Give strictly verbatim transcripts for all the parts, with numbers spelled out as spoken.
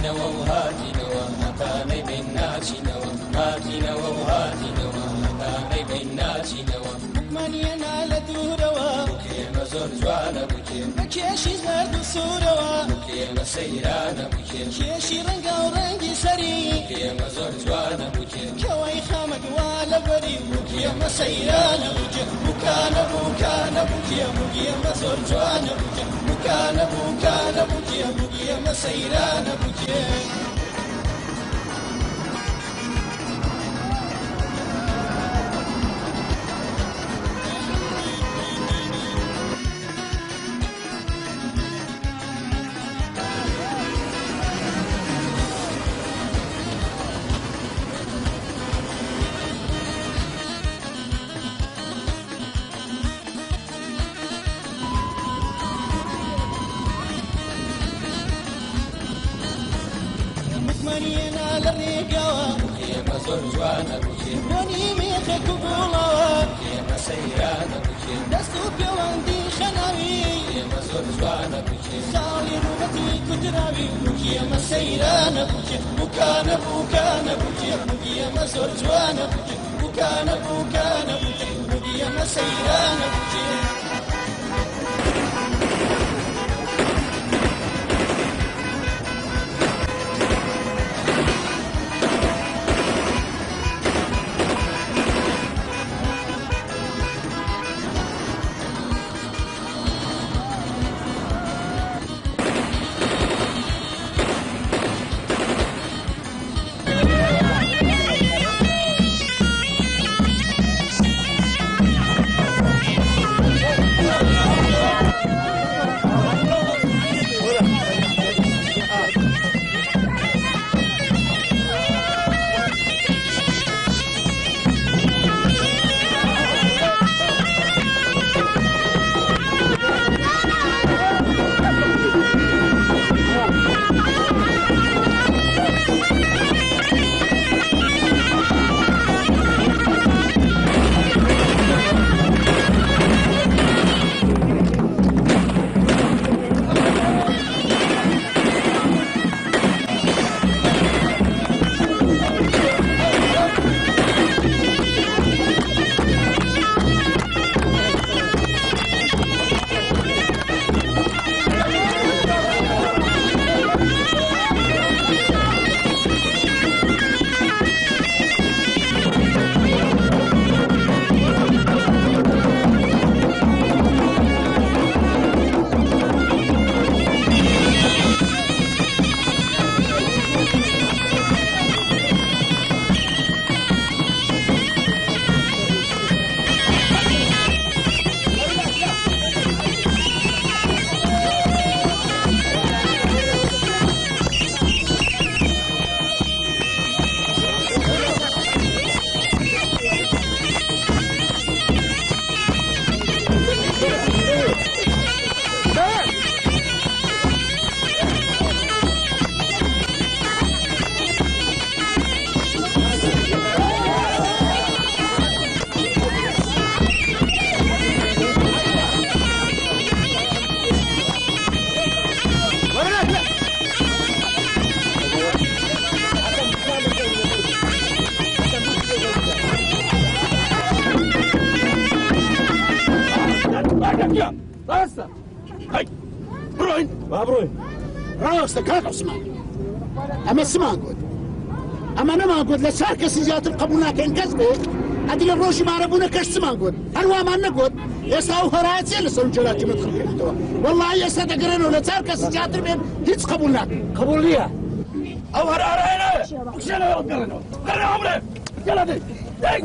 نوى وهاتي نوى مكاني بيناتي نوى هاتي نوى وهاتي نوى مكاني بيناتي نوى من ينال دوروا بكي مزور جوانا بكي بكيشي زرد سوروا بكي مسيرانا بكي كيشي رنقا ورنقي سري بكي مزور جوانا بكي كوي خامد ولا بري بكي مسيرانا بكي بكانا بكانا بكي بكي مزور جوانا بكي بكانا بكانا بكي بكي مسيرانا بكي مرينا للرقاوة بكي مزور جوانا بكي وني ميخك بولاوة بكي مسيرانا بكي دستو بيواندي خناوي بكي مزور جوانا بكي خالي روبتي كتراوي بكي مسيرانا بكي بكانا بكانا بكي بكي مزور جوانا بكي بكانا بكانا بكي بكي مسيرانا بكي Basta! Hai! Bruin! ما بروي راس كاك عثمان اما اسمع قول اما انا ما قول لسار كسيجات القبونا كان كسبه ادي الروش ما ربونا كاش اسمع قول هل ما نقول يساو هراتي لسون جلاتي مدخل انتوا والله يسا تقرنوا لسار كسيجات بين هيتس قبولنا قبول ليها او هر هرينا وشنا يا قرنوا قرنوا عمري يلا دي دي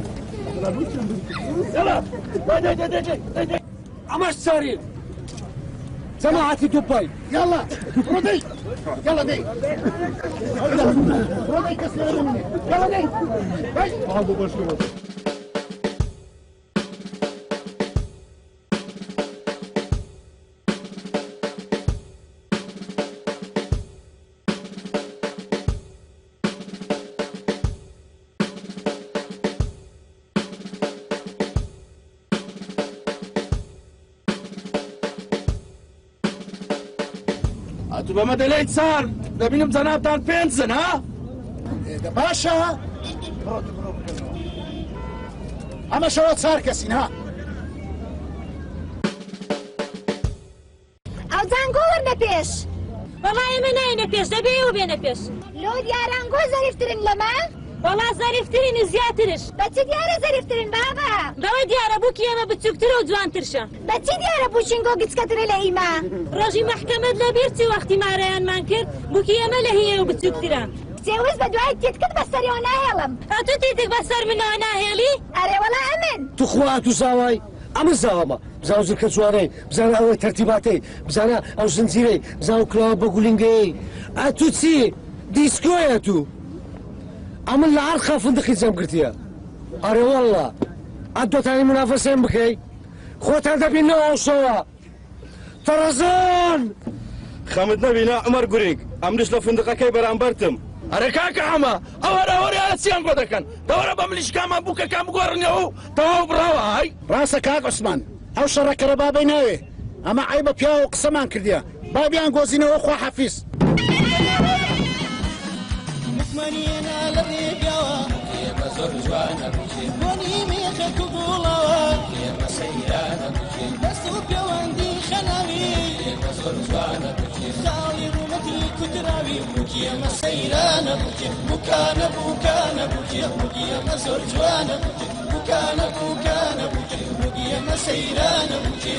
يلا دي دي دي دي دي عماش سارين سماعتي دبي يلا رودي يلا دي رودي كسر مني يلا دي دي بمدى الانسان دەبینم جەنابتان پێنجن ها؟ باشە ئەمە شەوە چار کەسین ها ئەو جانگۆ وەرنە پێش وەڵای ئێمە ناینە پێش دەبێ ئێوە بێنە پێش لۆ دیارانگۆ زەریفترن لەمە وەڵا زەریفترین و زیاترش بەچی دیارە زەریفترن بابا بەوە دیارە بووکی ئێمە بچووکترە و جوانترشە بەچی دیارە بوچینگۆ گچکەترە لە ئیما ڕۆژی مەحکەمەت لەبیر چی وەختی مارەیانمان کرد بووکی ئێمە لە هیە و بچووکترە سێوز بە دوای تێتکت بەسەریەوە ناهێڵم ئەتو تێتێک بەسەر منەوە ناهێڵی ئەرێ وەڵا ئەمن توخوا تو زاوای ئەمە زاوەمە بزانە زرکە چوارەی بزانە ئەوەی تەرتیباتەی بزانە ئەو زنجیرەی بزانە و کلاوە بە گولینگەیەی ئەتو چی دیسکۆیە تو ئەمن لە هەر خەفندقی جەم گرتیە ئەرێ وەڵڵا ئەت دۆتانی منافەسێن بکەی خۆتان دەبینەوە ئەو شەوە تەڕەزان خەمت نەبینە عومەر گورگ ئەمریش لە فندقەکەی بەرامبەرتم ئەرە کاکە ئەمە ئەوەرە ئەوەرە چیان بۆ دەکەن دەوەرە بە ملیشکامان بووکەکان بگۆڕنەوە و تەواو بڕاوە های ڕاستە کاک عوسمان ئەو شەڕەکەرە بابەی ناوێ ئەمە عیبە پیاوە و قسەمان کردیە بابیان گۆزینەوە خوا حەفیز مکمەنیێنە لە ڕێگاوە ئێمە زۆر جوانە بچین بۆنی مێخەک و گوڵەوە ئێمە سەیرانە بچین دەست و پەیوەندی خەناوی ئێمە زۆر جوانە بچین خاڵی ڕوومەتی کوتراوی بووکی ئەمە سەیرانە بووکێ بووکانە بووکانە بووکێ بووکی ئەمە زۆر جوانە بووکێ بووکانە بووکانە بووکێ بووکی ئەمە سەیرانە بووکێ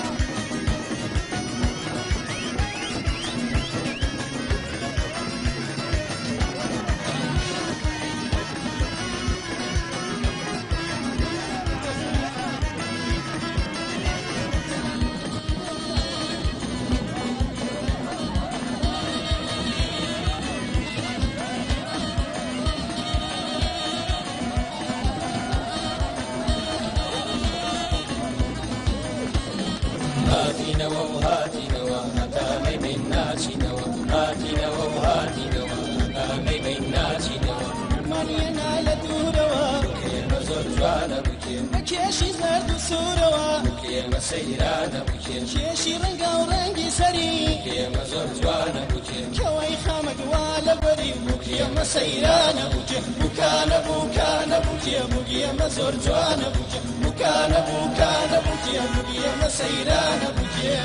هاتینەوە و هاتینەوە هەتانەی بین ناچینەوە هاتینەوە و هاتینەوە هەتانەی بین ناچینەوە مانیێنا لە دوورەوە ئێمە زۆر جوانە بچین بە کێشی زەرد و سوورەوە ئێمە سەیرانە بچین کێشی ڕەنگە و ڕەنگی سەری ئێمە زۆر جوانە بچین کەوەی خامەگوا لە بەری بووکی ئەمە سەیرانە بووکێ بووکانە بووکانە بووکێ بووکی ئەمە زۆر جوانە بووکێ بووکانە بووکانە بووکێ بووکی ئەمە سەیرانە بووکێ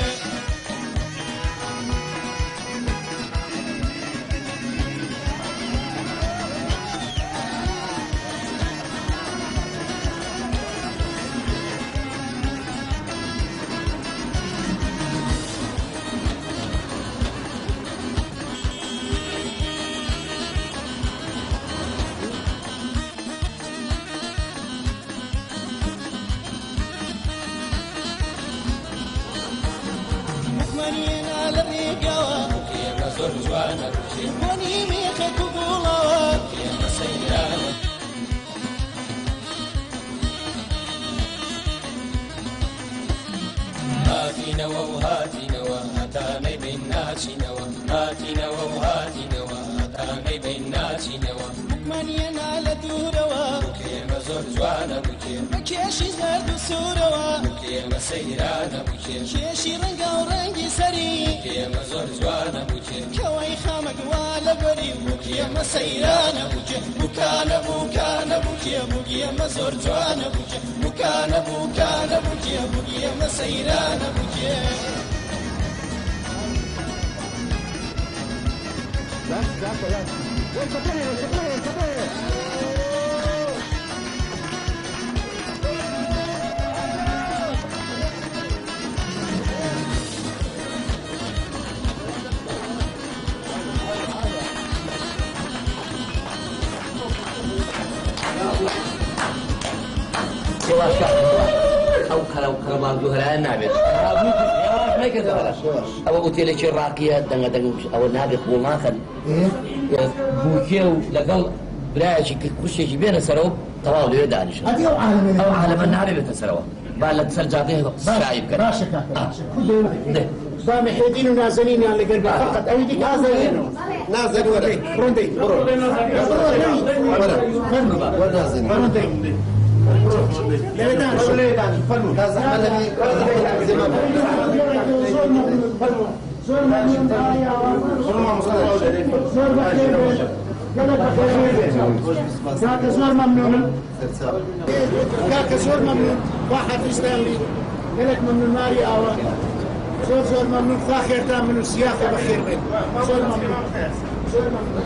مکمەنیێنا لە ڕێگاوە ئێمە زۆر جوانە بچین بۆنی مێخەک و گوڵەوە ئێمە سەیرانە هاتینەوە و هاتینەوە هەتانەی بین ناچینەوە هاتینەوە و هاتینەوە هەتانەی بین ناچینەوە مکمەنیێنا لە دوورەوە ئێمە زۆر جوانە بچین بە کێشی زەرد و سوورەوە ئێمە سەیرانە بچین کێشی ڕەنگە و ڕەنگی سەری ئێمە زۆر جوانە بچین کەوەی خامەگوا لە بەری بووکی ئەمە سەیرانە بووکێ بووکانە بووکانە بووکێ بووکی ئەمە زۆر جوانە بووکێ بووکانە بووکانە بووکێ بووکی ئەمە سەیرانە بووکێ ئەو کەرەو کەرەماندوو هەرایان نابێت ئەوە ئوتێلێکی ڕاقیە دەنگە دەنگ ئەوە نابێت بۆ ماخەن بووکێ و لەگەڵ برایەکی کوشتێکی بێنە سەرەوە تەواو لێ دانیشن ئەو عالەمە نابێتە سەرەوە با لە سەر جادێ شایی بکەن باشە کاکە زامە حێدین و نازەنینیان لەگەر بە فقط ئەوی دی نازەنینەوە نازەنی وەرەی ڕۆندەی بڕۆ ڕۆندەی زۆر مەمنون زۆر بەخێر بێت گەلە بەخێر بێت کاکە زۆر مەمنونم کاکە زۆر مەمنون خوا حەفیزتانبی گەلێک مەمنون ماری ئاوە زۆر زۆر مەمنون خوا خێرتان من و سیاقە بەخێر بێت زۆر مەمنون زۆر مەمنون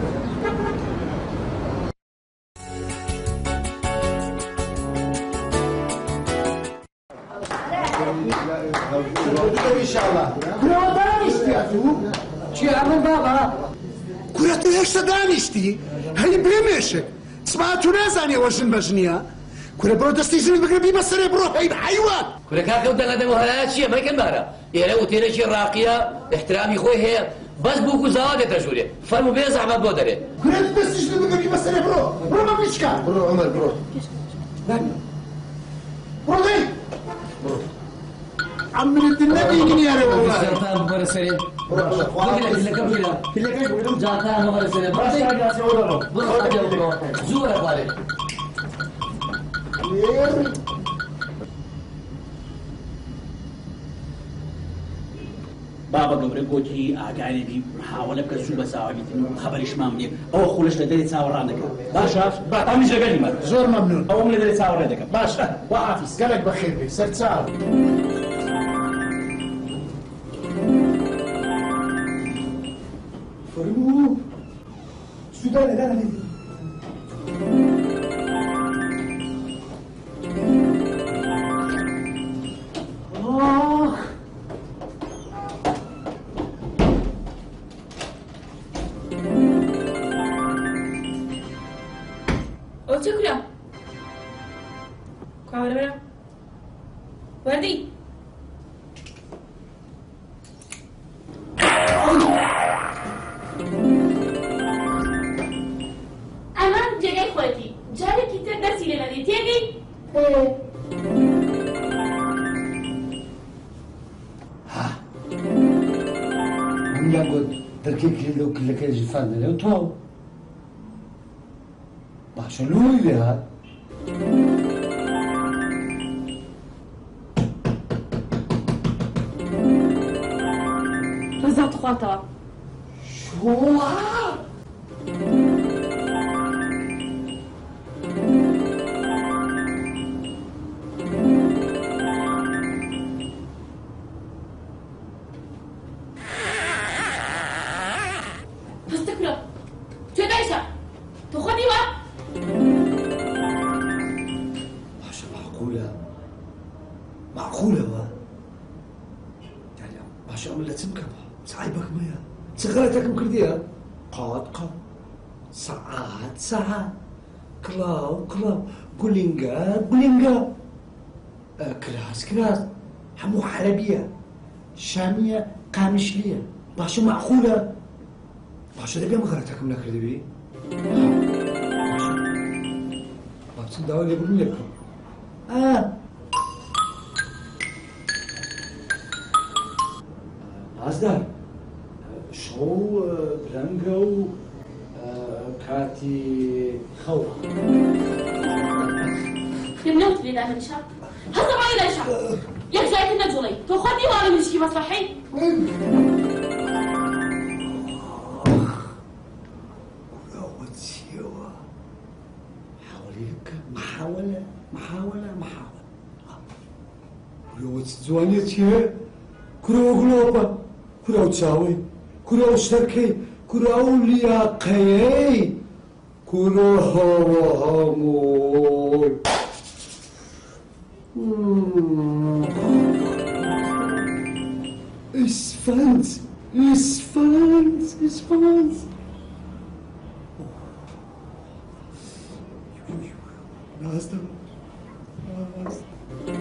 كرة دانشتي أتو چی عمل بابا؟ كرة تو هشتا دانشتي هاي بيمشك تسمع تو نازاني وجن بجنيا كرة برو دستي جن بقربي بسري برو هاي بحيوان كل كاكا ودنا دمو هلا شيء ما كان بارا يا لو تيري شيء راقية احترامي خوي هي بس بوكو زواج تجولي فرمو بيزع ما بودره كرة دستي جن بقربي بسري برو برو ما بيشكا برو عمر برو برو دي عم الدنيا بيجيني يا رب والله سرطان بره سري كل كم كيلو كل كم جاتا بره سري برو زورا باري بابا قبل قوتي أقعني بي محاولة بكسو بساوي خبرش ما مني أو خلش لدري تصور عندك باشا بعطاني جبالي مر زور ممنون أو من لدري تصور عندك باشا وحافظ قالك بخير بي سرت ساعة فرمو سودان لا لا Oturkuram. Kavramına. Verdi. Aman جگه خودتی. جاره کیتر دستی لمدی تیگی؟ ها من يقول تركيك لو كل كل جفان لو تو باشا لوي لها رزعت خواطة. شو معقولة يعني باشا عملت سمكة صعيبك ميا سغلتك مكرديها قاد قاد ساعات ساعات كلاو كلاو قولينجا قولينجا آه كراس كراس حمو حلبية شامية قامشلية باشا معقولة باشا دبي مغرتك من كردبي باشا باشا داولي يقول لك اه أصدر شو برانجو كاتي خورة نموت لي ذا من شاب هذا ما يلا شاب يا زايد النجولي تاخذني وانا من شي مسرحي حاوليك محاولة محاولة محاولة ولو تزوانيتي كرو غلوبة كرو تساوي كرو شركي كرو لياقي كرو هامور اسفنت اسفنت اسفنت نازدم نازدم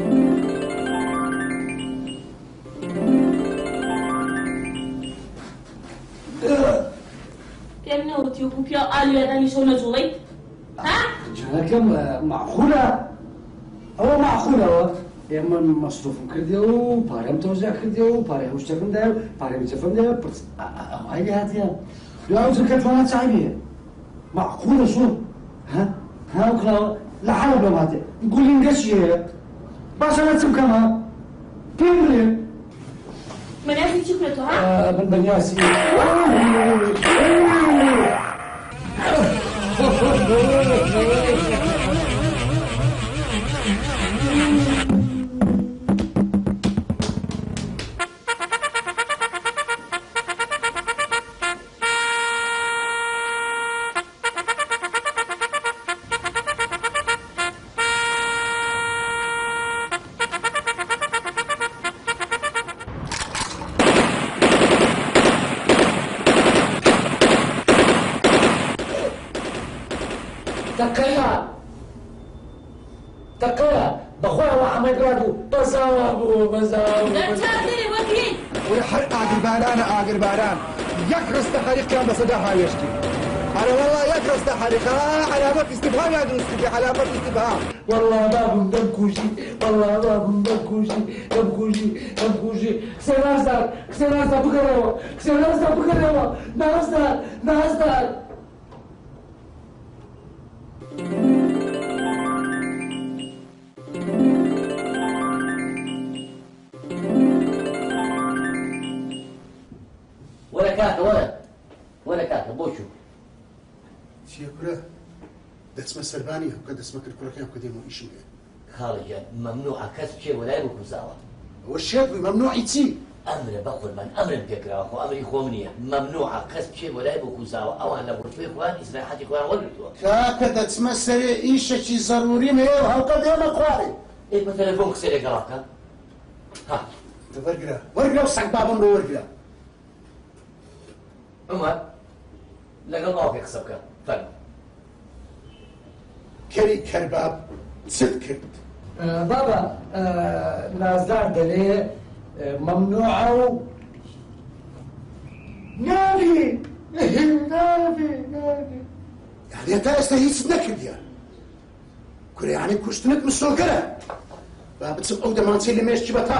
كم نوتي وكوبيا آلية داني شو نجولي ها؟ جاكم معقولة أو معقولة يا من مصروف كرديو بارم توزع كرديو بارم مشتكم دايو بارم تفهم دايو بس هاي هاتيا لو عاوز الكتوانات صعبية معقولة شو ها ها وكلا لا حول ولا قوة نقول لي نقشي باش أنا تسم كمان كملي مناسي شكلته ها؟ آه من بنياسي. تقيا تقيا بخويا وحمد رادو بزاو بزاو لا تهدري وكيل ويحرق اقر باران اقر باران يكرس تحريق كان بصداها يشكي انا والله يكرس تحريق علامات استفهام يا دوستي علامات استفهام والله باب دمكوشي والله باب دمكوشي دمكوشي دمكوشي كسيرازدار كسيرازدار بقروا كسيرازدار بقروا نازدار نازدار ولا كاكا ولا ولا كاكا بوشو چیە کورە دەچمە سەربانی هەم کە دەچمە کرد کوڕەکەیان کە دێمە ئیشم لێ خاڵجان ممنوع کەس بچێ وەلای بکوزاوە ئەوە شێت بووی مەمنوعی چی؟ ئەمرە بەقوربان ئەمرم پێکراوە خۆ ئەمری خۆم نییە ممنوع کەس بچێ وەلای بکوزاوە ئەوان لە بۆتوێ خوان ئیسراحەتی خۆیان وەرگرتووە کاکە دەچمە سەرێ ئیشێکی زەرووریم هەیە و هەڵقە دێمە خوارێ ئێ بە تەلەفۆن قسە لێگەڵاکە ها وەرگرە وەرگرە و سەگ بابم بۆ وەرگرە عمر لەگەڵ باوکێ قسە بکە فەرموو کەری کەرباب چت کرد بابا نازدار دەلێ ممنوعە و نابی نابی نابی یعنی هەتا ئێستا هیچ نەکردیان کورە یعنی کوشتنت مسۆگەرە با بچم ئەو دەمانچەی لە مێشکی بەتاڵ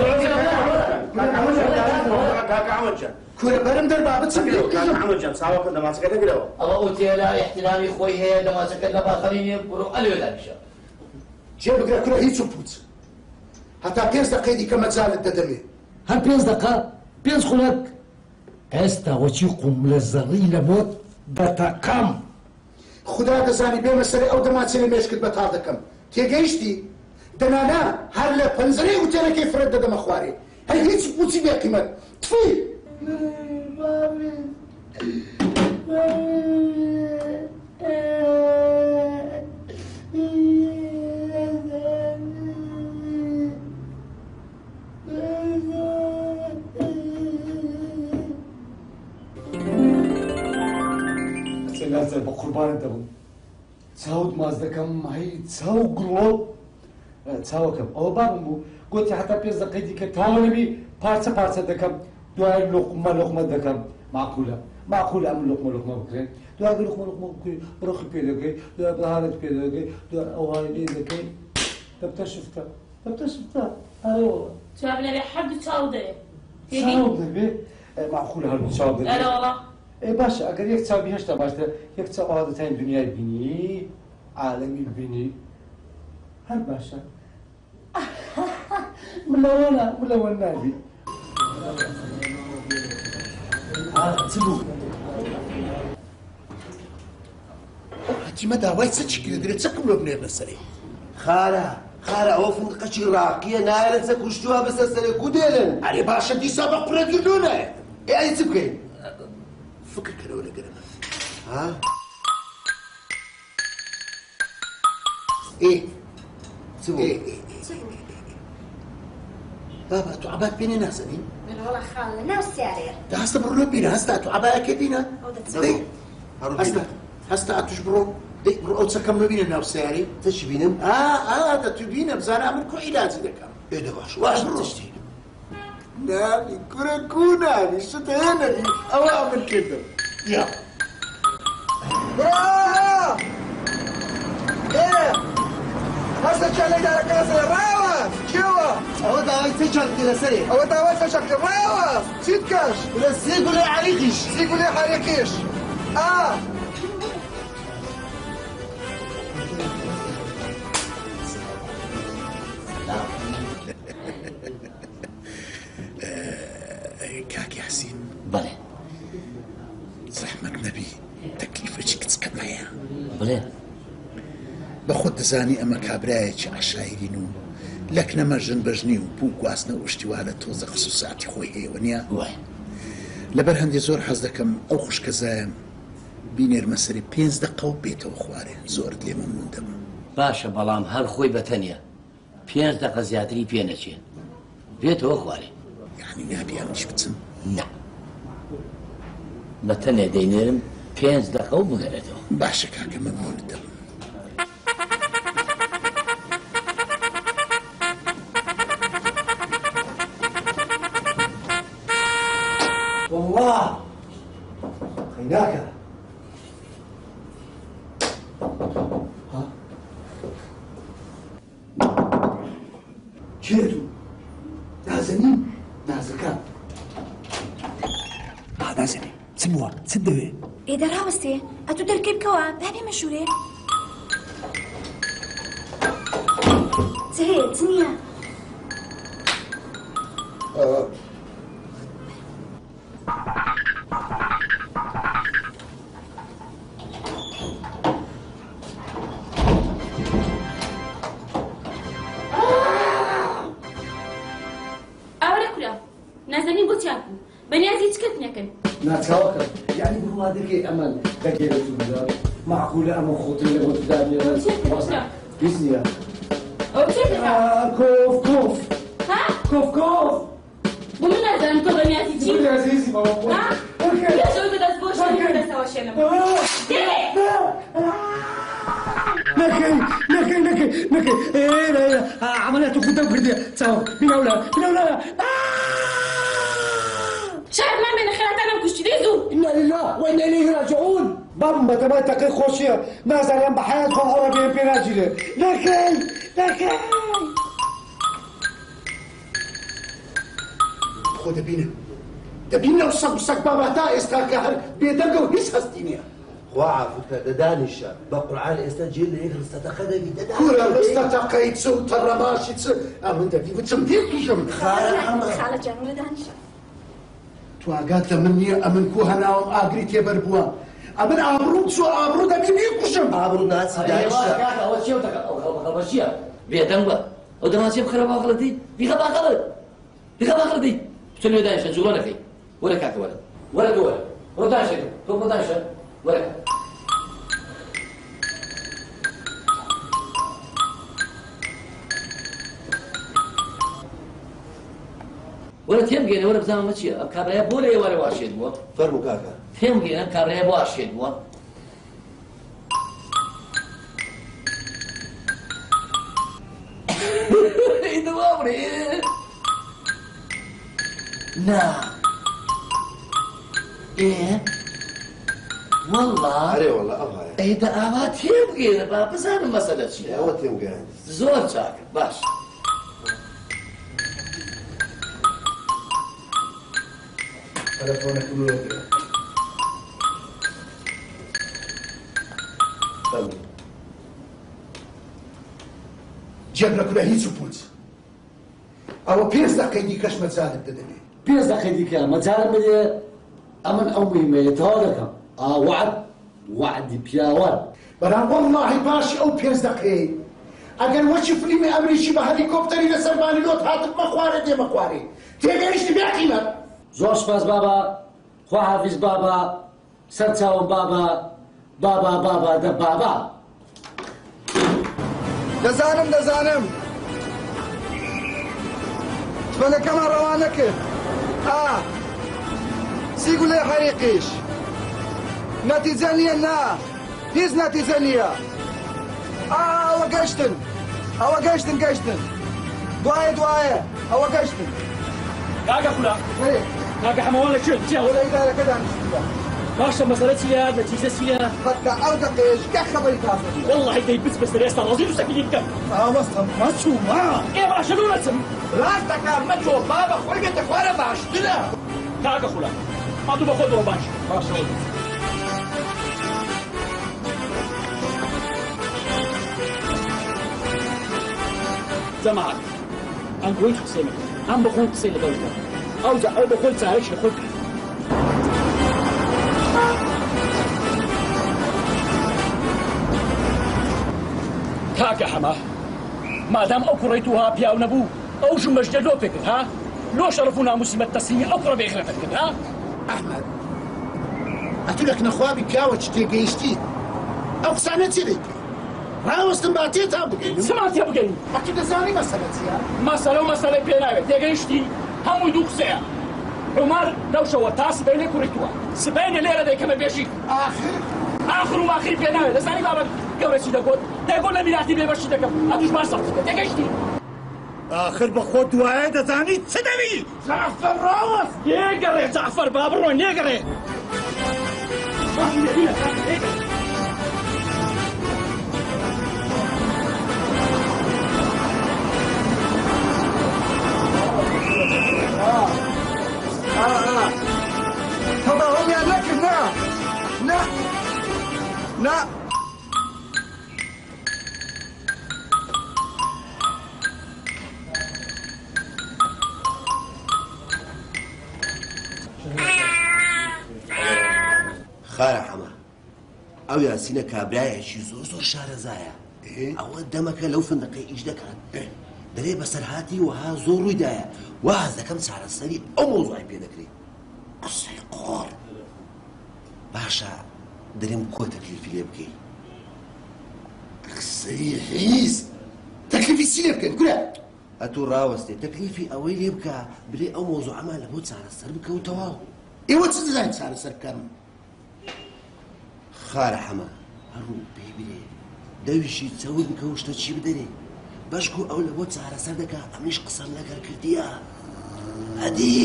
کورە بەرم دەربا بچم عمەجان ساواکە دەماچەکە دەگرەوە ئەوە ئوتێلە احترامی خۆی هەیە دەماچەکە لە باخەڵینێ بڕۆ ئەلێدا میشە جێ بگرە کورە هیچ و پوچ هەتا پێنج دەقەی دیکە مەجالت دەدەمێ هەر پێنج دەقە پێنج خولەک ئێستا وەچی قوم لە زەڕی لە بۆت دەتەکەم خدا دەزانی بێمە سەرێ ئەو دەماچەی لە مێشکت بەتاڵ دەکەم تێگەیشتی دەنانا هەر لە پەنجەرەی ئوتێلەکەی فرەت دەدەمە خوارێ هەر هیچ پوچی بێ قیمەت تفی سەلازە بە قوربانت دەبم چاوت ماز دەکەم هەی چاو گڵۆ چاوەکەم ئەوە بابم بوو گوتی حتا پێنج دەقەی دیکە تاوە نەبی پارچە پارچە دەکەم دوای لۆقمە لۆقمە دەکەم معقولە معقولە ئەم لۆقمە لۆقمە بکرێن دوای لۆقمە لۆقمە بکوی بڕۆخی پێ دەکەی دوای بەهارت پێ دەکەی دوای ئەوهای لێ دەکەی دەبتە شفتە دەبتە شفتە هەرەوە چاو لەبێ هەردوو چاو دەوێ چاو دەبێ معقولە هەردوو چاو دەبێ ئەرە وەڵا ئێ باشە ئەگەر یەک چاوی هێشتا باشتر یەک چاو ئەوا دەتوانین دنیای بینی عالەمی ببینی هەر باشە ملەوەنە ملەوە نابی چ بوو حەتیمە داوای چ چی کردێت چ کملۆ بنێرنە سەرێ خارە خارە ئەوە فندقەکی ڕاقیە نایە چە کوشتووە بەسەر سەرێ کو دێنن ئەرێ باشە دیسا بە قورەگردونە ئێ ئەی چ بکەین فکر کەرەوە لەگەرمە ها ئێ چ بوو بابا تو عبات بینی نازنین من والله خالة ناو السعرير ده هستا برو بينا هستا تو عباية كبينة دي هستا هستا اتوش برو دي برو او تسكم له بينا ناو سياري تشي بینم اه اه ده تو بينا بزانا عمل كو علاجي دكا ايه ده باش واش برو. تشتي نابي كورا كو نابي شو تهينا دي او اعمل كده يا برافو ايه هسه كان يدارك كده برافو كيوا هو داوي تشال كده سريع هو داوي تشال كده برافو سيتكاش ولا سيقول لي عليكيش سيقول لي عليكيش اه سەبی تەکلیفەکی کچکەمەیە بڵێ بەخۆت دەزانی ئەمە کابرایەکی عەشایرین و لەک نەمەژن بەژنی و بوو گواستنە وشتیوا لە تۆزە خصوصاتی خۆی هەیەوە نییە وای لەبەر هەندێک زۆر حەز دەکەم ئەو خوشکەزایە بینێرمە سەری پێنج دەقە و بێتەوە خوارێ زۆرت لێ مەمنون دەبم باشە بەڵام هەر خۆی بەتەنیە پێنج دەقە زیاتری پێ نەچێت بێتەوە خوارێ یعنی نابیانیش بچم نا بەتەنێ دەینێرم پێنج دەقە و بگەرێتەوە باشە کاکە مەمنونت دەبم والله خيناك ها جيتو نازنين نازكا اه نازنين سموها سدوي ايه ده راوستي اتو دركب كوا بابي مشوري زهقت نيا آه. نازنين بۆ چاکو بەنیازی هیچ کەس نەکەن ناچاوەکە یعنی بڕوا دەکەی ئەمان دەگەرێت و بەدار معقولە ئەمە خۆتن لە بۆ دانێرە هیچ نییە کۆف کۆف کۆف کۆف بۆ من نازانم تۆ بەنیازی چی بەنیازی بەوە پێشەوەی بەدەست بۆ شوێنی بەدەستەوە شێنم نكي نكي نكي نكي ايه لا لا عمليات خدام كرديه تساو بينا ولا بينا ولا شاهد ما بين خيرات انا وكشتي ديزو انا لله وانا اليه راجعون بامبا تبع تقي خوشيه ما زال بحياتكم عربي بيناجله نكي نكي خود بينا دبينا وصق وصق بابا تا استاكهر بيدرقوا هيس هستينيا خواعة فكرة ددانشة بقرعان استجيل ليك استتقدم ددانشة كورا استتقيت سو ترماشي تسو أمن دبي وتسمديك كيشم خالة حمد خالة جانو لدانشة تواقات مني أمن كوهنا وآقريت يبربوا أمن أبرود سو أبرود دبي بيكوشم أبرود ناس دانشة أول شيء أول شيء بيتنبه ودماسي بخربا غلطي بيخبا غلط بيخبا غلطي شنو دانشة جولنا في ولا كاك ولا ولا دول ولا دانشة تو دانشة ولا ولا تيم جينا ولا بزمان ماشي كابريا بولا ولا واشيد بوا فرمو كاكا تيم جينا كابريا بواشيد بوا إيه دوامري لا إيه والله أري والله أبغى إيه ده أبغى تيم جينا بقى بس هذا مسألة شيء هو تيم جينا زور شاك باش تلفونك مين؟ جاب لك ولا هيتسو بولز أو بيرز دقيقي كاش متزالب ددني بيرز دقيقي كا متزالب مدي أمن أمي ميتهالك آه وعد وعد بياوان برام والله باشي أو بيرز دقيقي أجل وشي فيلم أمريكي بهليكوبتري لسرباني لوت هاتف مخواري دي مخواري تيجيش تبيع قيمة زور سپاس بابا خوا حافظ بابا سرچاو بابا بابا بابا ده بابا دەزانم دەزانم جبلەکەمان ڕەوا نەکرد ئا سیگ و لێ حەریقیش نەتیجە نییە نا هیچ نەتیجە نییە ئەوە گەشتن ئەوە گەشتن گەشتن دوایە دوایە ئەوە گەشتن کاکە خولا کاکە حەمەوان لەکوێ چییە وەلە ئیدارەکە دانیشتووە باشە مەسەلە چییە نەتیجە چییە حتا ئەو دەقەیەش کە خەبەری تازە والله دەی بچ بەسەر ئێستا ڕازی دووسەکەی بکەم ئاوەستم مەچوومە ئێ باشە دوو نەچم ڕاستەکە مەچۆ بابە خۆی بێتە خوارە باشترە کاکە خولا هاتوو بە خۆتەوە باش باشە جەماعەت ئەم بۆی قسەی مەکە ئەم بەخۆن قسەی لەگەڵ بکە ئەوجا ئەو بەخۆی چارەکی خۆی ئەمە مادام ئەو کوڕیتوها پیاو نەبوو ئەو ژمەژدە لۆ پێکرد ها لۆ شەرەف و ناموسیمەت تەسلیمی ئەو کوڕە بێغیرەتت کرد ها ئەحمەد ئەتو لە کنەخوابی پیاوە چ تێگەیشتی ئەو قسانە چی دەیکەی ڕاوەستم با تێ تا بگەین چما تێ بگەین ئەتو دەزانی مەسەلە چییە مەسەلە و مەسەلەی پێ ناوێت تێگەیشتی هەمووی دوو قسەیە عمر لەوشەوە تا سبەینێ کوڕیتووە سبەینە لێرە دەیکەمە بێژی ئاخر آخر و آخری پێ ناوێت دەزانی بابەت گەورەی چی دەگوت دەگوت لە میراتی بێبەشی دەکەم ئەتوش باش سەڵتیکە تێگەیشتی آخر بە خۆت دوایە دەزانی چ دەوی جعفەر ڕاوەست نێگەڕێ جعفەر با بڕۆ نێگەڕێ تەواویان نەکرد نا نا نا خارە حەمە ئەو یاسینە کابرایەکی زۆر زۆر شارەزایە ئەوە دەمەکە لەو فندقەی ئیش دەکات دەرێ بەسەرهاتی وەها زۆر ڕوویدایە واز دەکەم چارەسەری ئەو مۆزوعی پێ دەکرێت قسەی قۆڕ باشە دەرێم کۆ تەکلیفی لێ بکەی قسەی هیز تەکلیفی چی لێ بکەین گورە ئەتوو ڕاوەستێ تەکلیفی ئەوەی لێ بکە برێ ئەو مۆزوعەمان لە بۆ چارەسەر بکەوتەوە ئێوە چ دەزانین چارەسەر بکەن خارە حەمە هەڕوو پێی برێ دەویشی چەود بکە و شتە چی بدەرێ بەشکو ئەو لە بۆ چارەسەر دەکا ئەمیش قسەم لەگەر کردیە ئەدی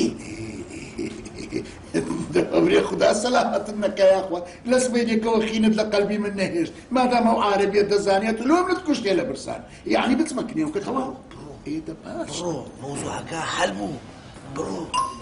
ئەمرێ خدا سەلاحەتت نەکە یاخوا لە سبەینێکەوە خینت لە قەلبی من نەهێشت مادام ئەو عارەبیەت دەزانێت لۆ منت کوشتێ لە برسان یعنی بچمەکنێم کە تەواو ئێدە باش بڕۆ مۆزوعەکە حەل بوو بڕۆ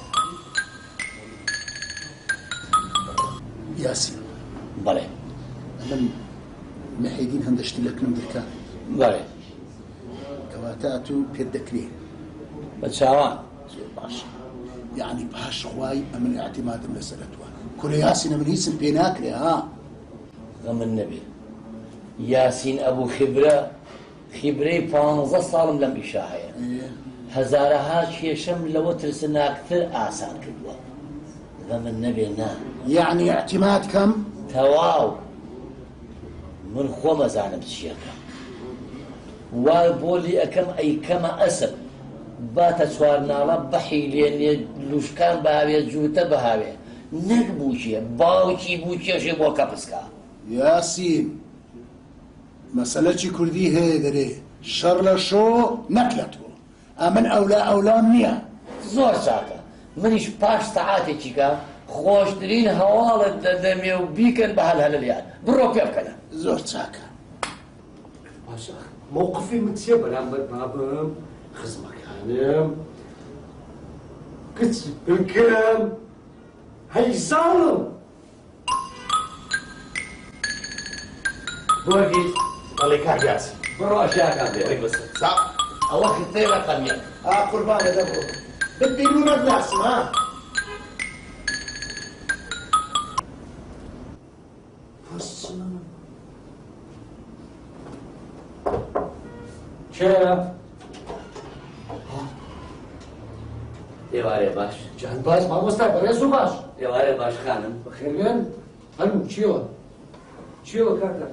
یاسین بەڵێ من مەحیدین هەندەشتی لەکنم دەکا بەڵێ کەواتە ئەتوو پێت دەکرێ بە چاوان باش یعنی پاش خوای ئەمن ئاعتیمادم لەسەرەتوە کورە یاسینە من هیچم پێ ناکرێ ها غەمن نەبێ یاسین ئەبوو خیبرە خیبرەی پانزە ساڵم لەم ئیشا هەیە هەزارەها کێشەم لەوە ترسناکتر ئاسان کردووە غەمن نەبێ نا یعنی ئاعتیماد کەم تەواو من خۆم ئەزانم چیەکەم وای بۆلی ئەەکەم ئەی کەمە ئەسب باتە چوارناڵە بەحی لێنێ لوشکان بەهاوێ جووتە بەهاوێ نەک بووچیە باوکی بوو کێشێ بۆ کەپسکا یاسین مەسەلەی کوردی هەیە دەرێ شەڕ لە شۆ نەک لە تۆ ئەمن ئەولا ئەولام نییە زۆر چاکە منیش پاش سەعاتێکی کە خۆشترین هەواڵت دەدەمێ و بیکەن بە هەل هەلەلیان بڕۆ پێ بکەنە زۆر چاکە باشە مووقفی من چیە بەرامبەر بابم خزمەکانم کچ بکەم هەیزاڵم بۆرگیز بەڵێ کاک یاسین بڕۆ ئەشیاکان بێ ڕێک بەسەر چاق ئەوە ختەی ڕەقەمیەک ئا قوربانە دەبڕۆ ببینونەت ناسم ها کێرە ئێوارێ باش جان باش مامۆستا بەڕێز و باش ئێوارێ باش خانم بەخێرێن هەلوو چیەوە چیەوە کاکە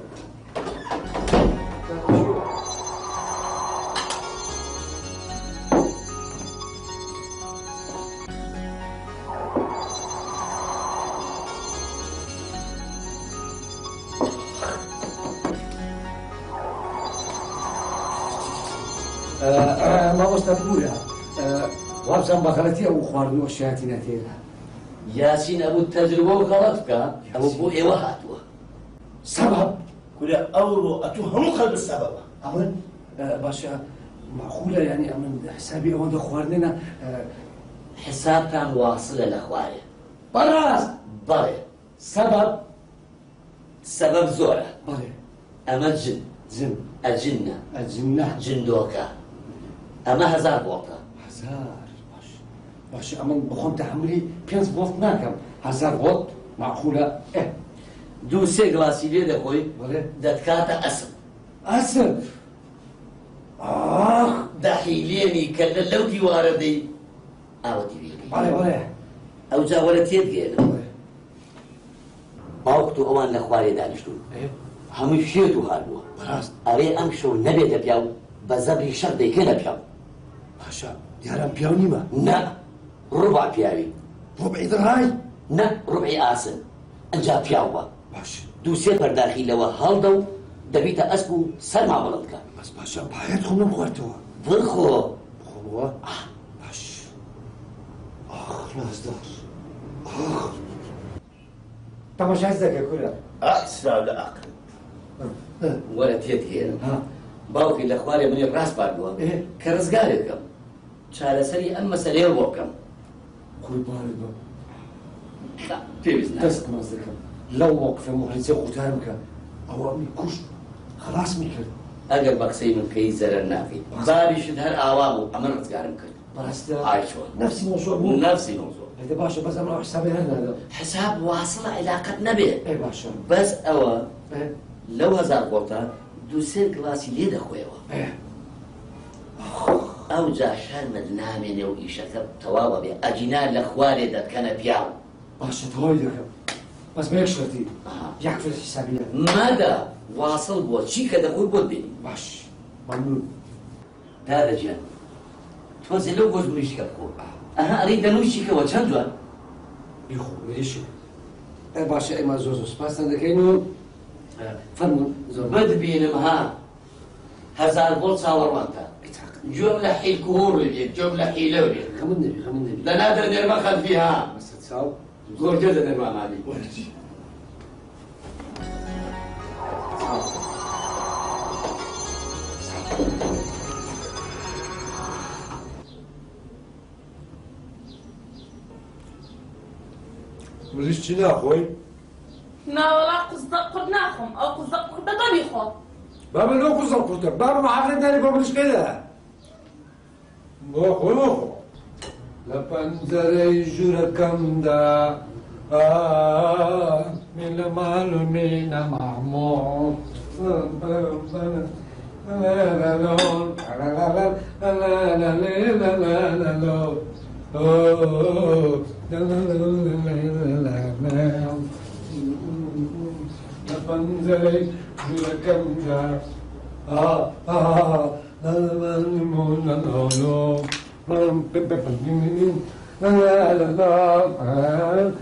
مامۆستا بگوورە وابزان بە غەڵەتی ئەو خواردنەوە شایەتی نەتێرە یاسین ئەبوو تەجروبە و غەڵەت بکە ئەوە بۆ ئێوە هاتووە سەبەب کورە ئەوڕۆ ئەتوو هەموو خەڵک سەبەبە ئەمن باشە معقولە یعنی ئەمن حسابی ئەوەندە خواردنە حسابتان واصلە لە خوارێ بەڕاست بەڵێ سەبەب سەبەب زۆرە بەڵێ ئەمە جن جن ئەجنە ئەجنە جندۆکە ئەمە هەزار بۆڵتە هەزار باش باشە ئەمن بخۆم تەحملی پێنج بۆڵت ناکەم هەزار بۆڵت معقولە ئێ دوو سێ گڵاسی لێ دەخۆی بەڵێ دەتکاتە ئەسم ئەسب آخ دحيليني كلا لو ديواردي أو ديويني بله بله أو جاورتيت جينا باوكتو أوان لخواري دانشتون همو شيتو هالبوا أري أمشو نبي دبياو بزبري شر دي كنا بياو باشا يارم بياو نيما نا ربع بياوي ربعي دراي نا ربعي آسن أنجا بياوا باش دوسية برداخي لوا هالدو دبيتا أسبو سرما بلدكا بس باشا بايت خمم خوارتو برخو خموا باش آخ نازدار آخ تماش عزك يا كلها أسرع لأقل ولا تيتي باوكي لخواري من الراس باردوا كرزقاركم شال سري أما سري وبوكم خوي باردوا لا بيبزنا دست مزدكم لو موقف مهلسي قتامك أو أمي كش خلاص ميكر أجر بقسي من كيزر النافي باري شدهر آوامو أمر رزقارم كرد بس عايشوا نفسي موضوع مو نفسي موضوع هذا باشا بس أمر حسابي هذا حساب واصل علاقة نبي إيه باشا بس أوا إيه لو هزار قوتا دوسين كلاسي ليدا خويوا إيه أو جا شرمد نامين و إيشكب توابا بي أجنان لخوالي داد كان بياو باشا توايد لكم بس بيك شرطي يكفي الحسابية مدى واصل بو شي كده خوي بودي باش ممنون هذا جان توزي لو جوز مريش كبكو أها أريد نوشي كوا چند جوان يخو مريش إيه باشا إما زوزو سباس عندكينو فرمون زور بد بينم ها هزار بول صاور وانتا جملة حيل كهور لي جملة حيلة ولي خمن نبي خمن نبي لا نادر دير ما خد فيها بس تساو قول جزء دير ما مالي مريش چی ناخوی؟ نا والله قصدق قد ناخم أو قصدق قد طبيخو بابا لو قصة قلت بابا ما حفظ داري بابا مش كده ناخوي ناخو لپنزري جوركم دا آه من المال من محمود لپنزري جوركم دا آه آه لا لا لا لا لا لا لا لا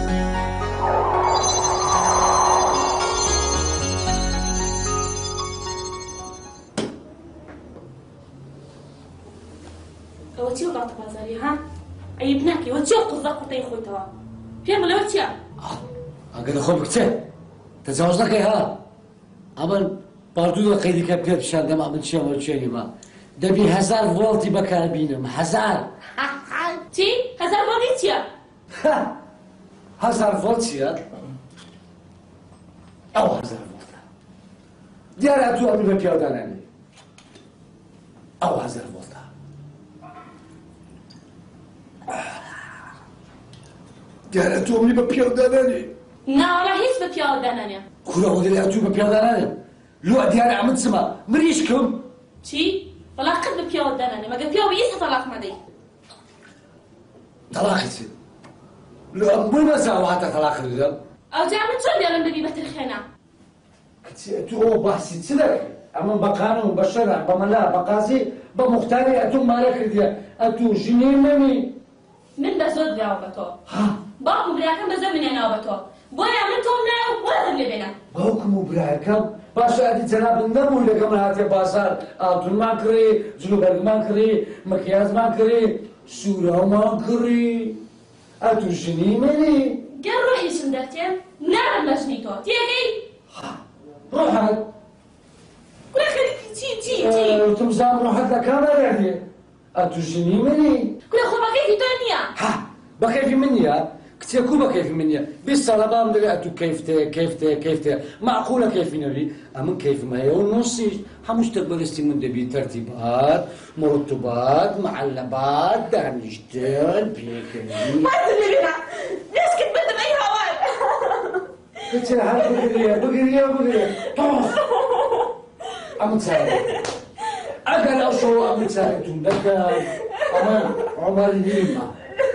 وتشو قاطع بازاري ها أي بناكي وتشو قصدق قطعي خوي توا فيها ولا وتشا أقدر أخبرك كتير تزوجنا كي ها أمر باردو قيدي كبير بشان دم أمن شيء ولا شيء ما دبي هزار فولتي بكاربينم هزار تي هزار فولتيا هزار فولتيا أو هزار فولتا ديار أتو أمي ببيوداناني أو هزار فولتا ديار أتو أمي ببيوداناني نا والله هيس ببيوداناني كل أولي أتو ببيوداناني لو ديار عمد سما مريشكم تي والله قد ببيوداناني ما قد بيو بيسا طلاق مدي طلاقتي لو أبوي ما ساوى حتى طلاق الرجال أو تعمل شو اللي أنا بدي بترخينا تو بحثي تسلك أما بقانون بشرع بملا بقاسي بمختاري أتو مالك ديا أتو جنين مني من بزود يا أبتو ها باكو براكم بزود من أنا أبتو بويا من توم لا ولا اللي بينا باكو براكم باشا أدي جناب النبو اللي كمان هاتي بازار أتو ما كري جلوبرغ ما كري مكياج ما كري سورة ما كري أتو جنين مني قال روحي شندرتين نعم مجنيتو تيجي روحك كل خليك تي تي تي تمزام روحك لكامل يعني أتوجني مني كل أخو بكيفي تونيا ها بكيفي مني كتيكو بكيفي مني بالصلاة مدري أتو كيفتي كيفتي كيفتي معقولة كيفي نبي أمن كيف ما هي ونصي حمش تقبلستي من دبي ترتيبات مرتبات معلبات دانشتين بيكني ما تدري بنا ليش كنت بدم أي هواء قلت لها بقرية بقرية بقرية طوف أمن سالي ئەگەر ئەو شەوە بچارەتون دەکەم ئەمە عومەر نیمە.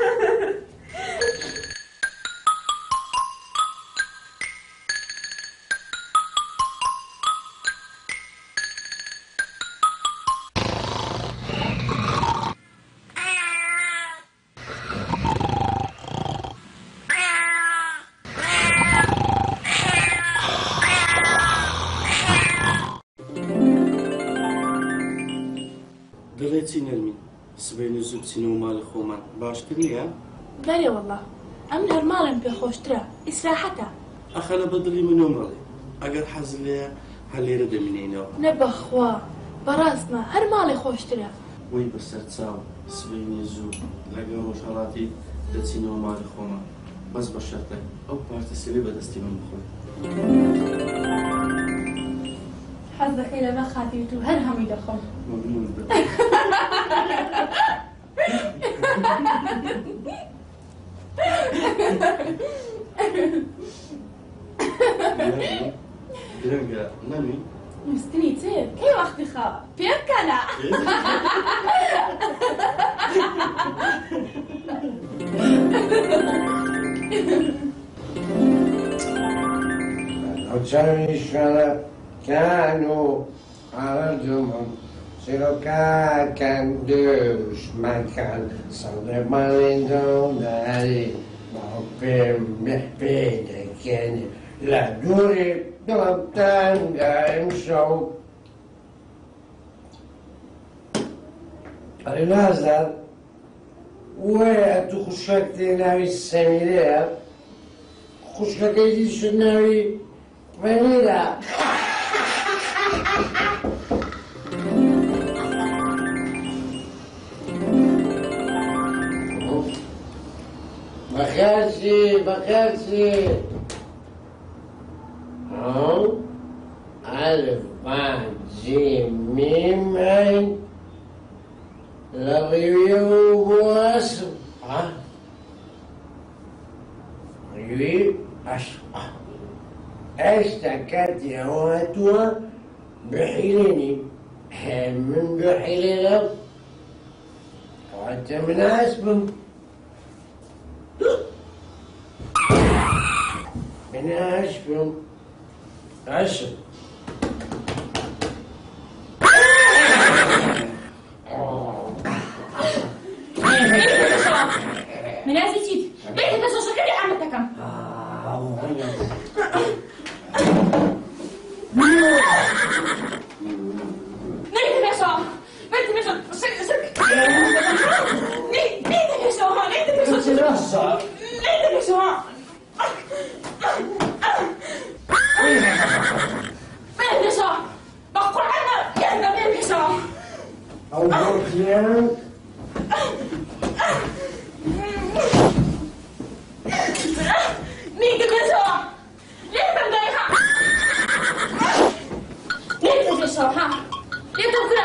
دەڵێ نەرمین سبەی زوو بچینەوە ماڵی خۆمان باشتر نییە؟ بەڵێ وەڵڵا ئەم هەرماڵم پێ خۆشترە ئیسراحەتە. ئەخە لە بەدڵی منۆم بڵێ ئەگەر حەز لێە هەر لێرە دەمینێنەوە. نە بەخوا بەڕاستمە هەر ماڵی خۆشترە. وەی بەسەر چاو سبەی زوو لەگەڵ ڕۆژهەڵاتی دەچینەوە ماڵی خۆمان بەس بە شەرتە ئەو پارتە سێوی بەدەستی من بخۆی. حەز دەکەی لەبە خاتیت و هەر هەمووی دەخۆم. درەنگە نەمی؟ مستنی چێ؟ کەی وەختی خاوە؟ پێ بکەنە! ئەو چاوی شوێنە کان و ئاوەدوومم سیرۆکاکان دوژمەکان سەڵدەمەڵی دڵداری باو پێم پێ دەکەنێ لە دووری دڵم تەنگە ئەمشەو ئەی نازدار وەیە تو خوشکەکتی ناوی سەمیرەیە خوشکەکەی دیشت ناوی مەمیرە. بەخێرچی بەخێرچی ئەو ئەلف با جیم میم عین لە ڕیویە و بۆ ئەسم ڕیوی ئەشق ئێستا کاتی ئەوە هاتووە بحیلێنی من بحیلێنم کەواتە من ئەسبم من ئەسبم ئەسب منازل چیت بێتە پێشەشەکەی ئامەتەکەم. نيت بيشو نيت بيشو شك شك نيت نيت بيشو ها نيت بيشو نيت بيشو ها نيت بيشو بقول عنها يا نبي بيشو أو بوركيان نيت بيشو ليه بمضيها نيت بيشو ها ليه تقرأ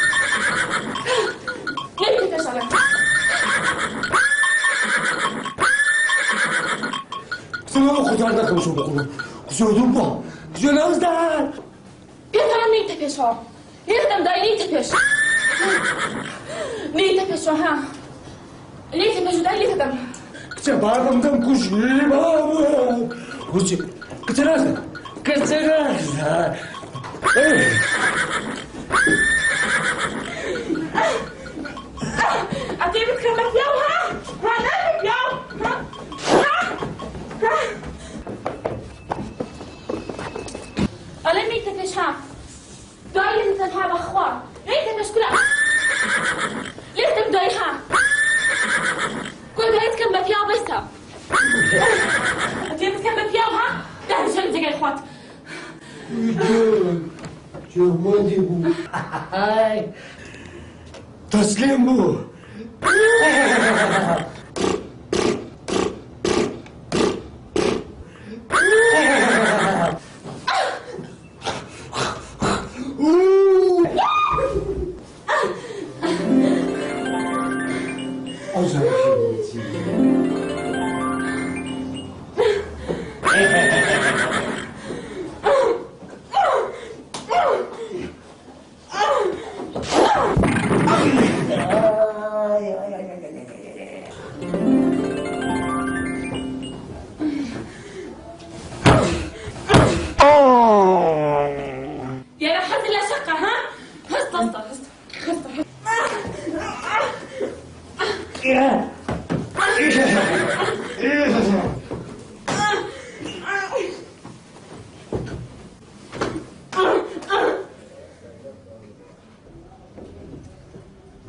نيت بيشو سلام خدا نکنم شو بکنم زودون با جناز در يقدر نيت بيشو يقدر داي نيت بيشو نيت بيشو ها نيت بيشو داي نيت دم كتبارم دم كشري بابا وجه كتراز كتراز أتيبك كم بياو ها ها لا بياو ها ها ألا نيت بيش ها داي تنها بخوار نيت بيش كلها ليه تبدأي ها كل دايت كم بياو بسا أتيبك كم بياو ها ده شو بدك يا إخوات شو مودي بو هاي تسليم بو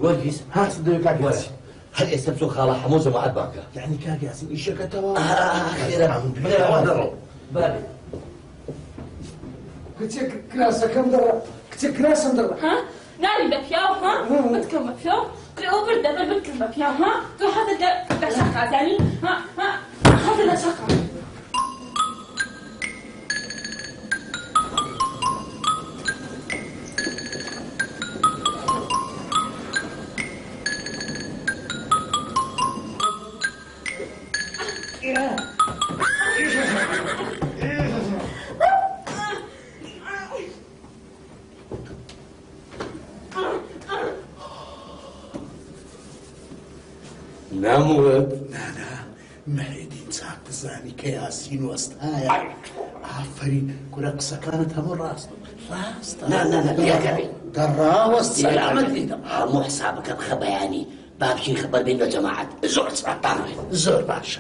وەرگیز هات دەوێت کاک یاسین هەر ئێستا بچۆ خاڵە هەموو جەماعەت باکە یعنی کاک یاسین ئیشەکەتەوە خێرا بڵێ ئەوە دەڕۆ بەڵێ کچێک کراسەکەم دەڕە کچێک کراسم دەڕە ها ناری بە پیاو ها بتکەم بە پیاو ئەو بردە بەر بکەم بە پیاو ها تۆ حەزت لە شەقا زانی ها ها حەزت لە شەقا ناموت نانا مەحیدین چاک بزانی کە یاسین وەستایە ئافرین کورە قسەکانت هەموو ڕاست ڕاستە نانانەکەبێ دەڕاوەست سەلامەت لێدەم هەموو حسابەکەم خە بەیانی با بچین خەبەر بین بە جەماعەت زۆر چاپاڕێ زۆر باشە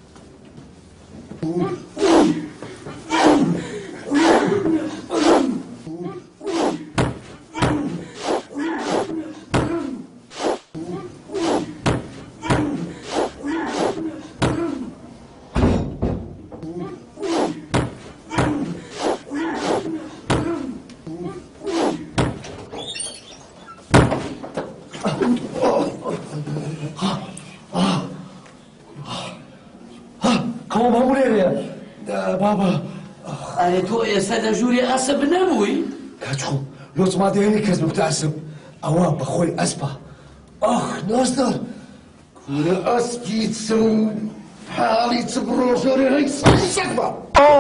بابا ئەرێ تۆ ئێستا لە ژووری ئەسب نەبووی کاچخۆ لۆچما دێنی کەس بکتاسم ئەوە بەخۆی ئەسپە ئەخ نۆستەر کورە ئەسپی چم حاڵی چ بڕۆژۆری هەی سەڵی سەگ بە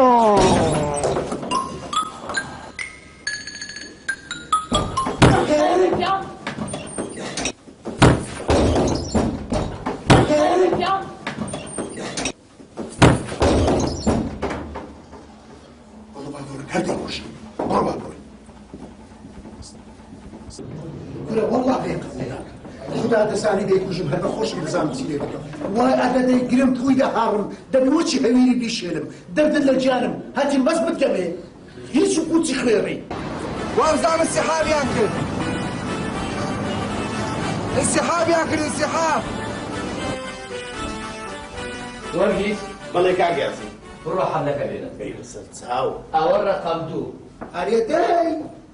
خدا دەزانی دەیکوژم هەر بەخۆشم دەزانم چی لێ بکەم وای ئەگە دەیگرم توی دەهاڕم دەبێ وەچی هەویری بیشێلم دەردت لە جانم هەتیم بەس بتکەمێ هیچ قوچی خوێڕی وامزان انسحابیان کرد انسحابیان کرد انسحاب وەرگیز بەڵێ کاک یاسین بڕۆ حەملەکە بێنە ئەی لەسەر چاو ئەوە ڕەقەم دوو ئەرێ دەی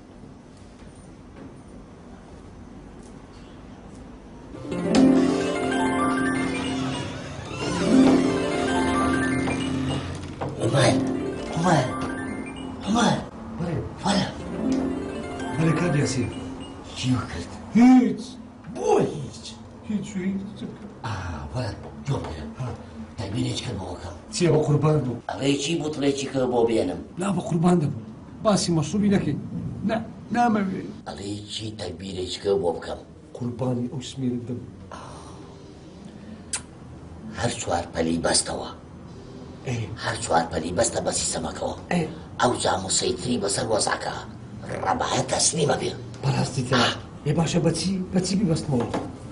عمر عمر عمر وەرە بەڵێ کاک یاسین چیوە کرد هیچ بۆ هیچ هیچ هیچ وەرە جۆ بێنم تەبیرێکی کرد بۆکەم چیە بە قوربان بوو ئەڵێکی بوتڵێکی کرد بۆ بێنم لا بە قوربان دەبوو باسی مەشروبی نەکەی نا نامەوێ ئەڵێکی تەبیرێکی کرد بۆ بکەم قوربانی ئەو سمێرت دەبوو هەر چوار پەلی بەستەوە هەر چوار پەلی بەستە بەسی سەمەکەوە ئەو جا موسەیتری بەسەر وەزاکە ڕەبایە تەسلیمە بێ بەڕاستی تە ێ باشە بەچی بەچی بیبەستمەوە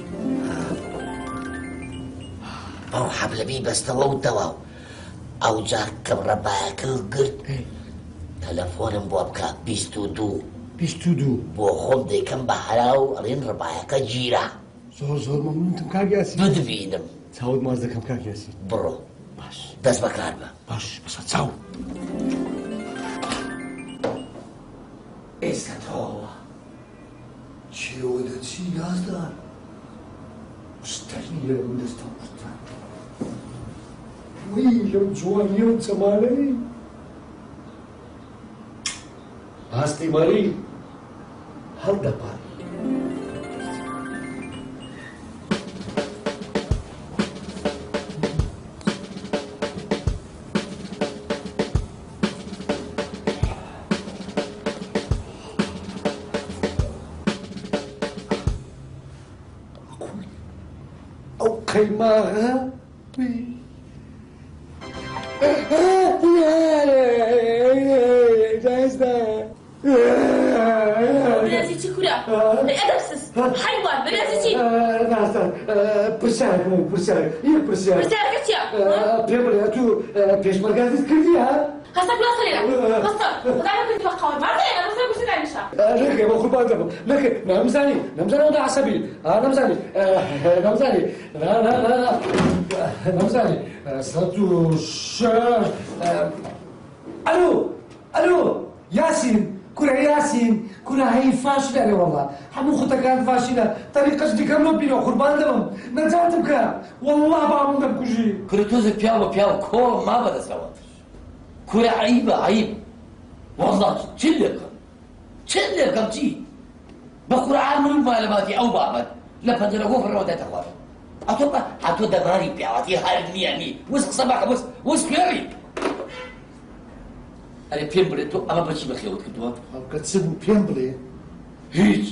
بەو حەبلەبی بەستەوە و دەواو ئەو جا کەم ڕەبایەکە گرت تەلەفۆنم بۆ بکە بیست و دوو بیست و دوو بۆ خۆم دەیکەم بە هەراو ئەڵێن ڕەبایەکە گیرە زۆر زۆر مەمنونتم کاک یاسین بدبینم چاوت ماز دەکەم کاک یاسین بڕۆ باش دەست بەکار بە باش بەسە چاو ئێستا تەواوە چیەوە دەچی یازدار شتەری لەم دەستە قورتان وی لەم جوانیە و جەمالەی هەستی مەری هەڵدەپاری ئەو قەیماغە بنازي تشكولا أدرسس حيوان بنازي تي پرسیار بوو پرسیار یەک پرسیار برسالة كتيا پێم بڵێ تو پێشمەرگاتت کردی ها هسا بلا صلينا هسا وضعنا كنت وقعوا ما زينا بس أنا بس أنا لك قربان دم لك نمزاني نمزاني وضع عصبي نمزاني نمزاني لا لا لا لا نمزاني ساتو شاش الو الو ياسين كلها ياسين كلها هي فاشله يا والله حمو خطا كانت فاشله طريقه ديك كامل قربان دم نجاتك والله بعمل دم كوجي كرتوزك بياو بياو كور ما بدا سوا كل عيبه عيب والله تشلك تشلك امتي بقرعان من معلوماتي او بعمل لا بدل غفر ولا تخوف اتوقع اتو دماري بيعطي هارني يعني وسق صباح وسق وسق يري أنا بيمبلي تو أما بتشي بخيوت كدوا كتسبوا بيمبلي هيج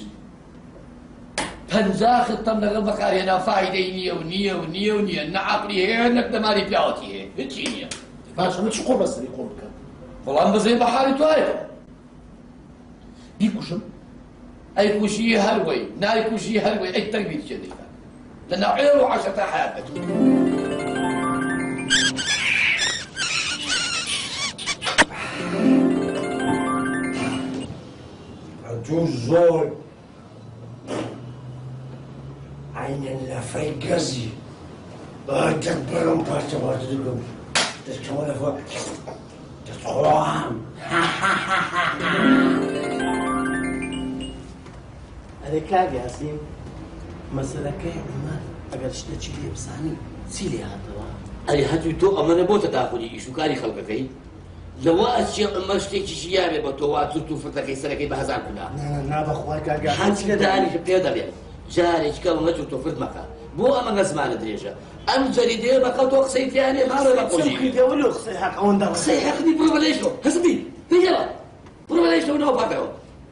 بنزاخ الطم لغبك أنا فايدة نية ونية ونية ونية نعقلي هي إنك دماري بيعطي هي هيجينية فاش مش قول بس يقول لك والله أنا زي بحالي توارد بيكوشم أي كوشي هروي ناي كوشي هروي أي تربية جديدة لأن عيرو عشرة حياتك زور عين اللافي قزي تكبرهم بارتبار تدلهم تتكون فوق تتخوام أنا كاغ ياسين مسألة كي عمر أقل شتى لي بساني سيلي هاتوا أي هاتو تو أما نبوت تاخذي إيشو كاري خلقك لو أشياء عمر شتى شيء بتوات تو فتك يسرك بهزار كلها لا لا بخواي كاغ حتى داري في داري جاري كم نجو تفرد مكان بو أما نسمع دريجة أم جريدة بقى تو قصي ثاني ما له بقولي كده ولا قصي حق أون ده قصي حق دي برو بلاش له حسبي نجلا برو بلاش له نو بابه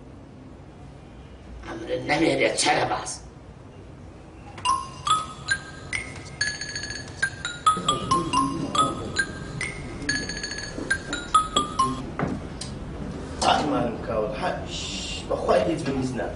أمر النبي هذا تشارة باس ما نكاول حش بخواي ليت بالمزنا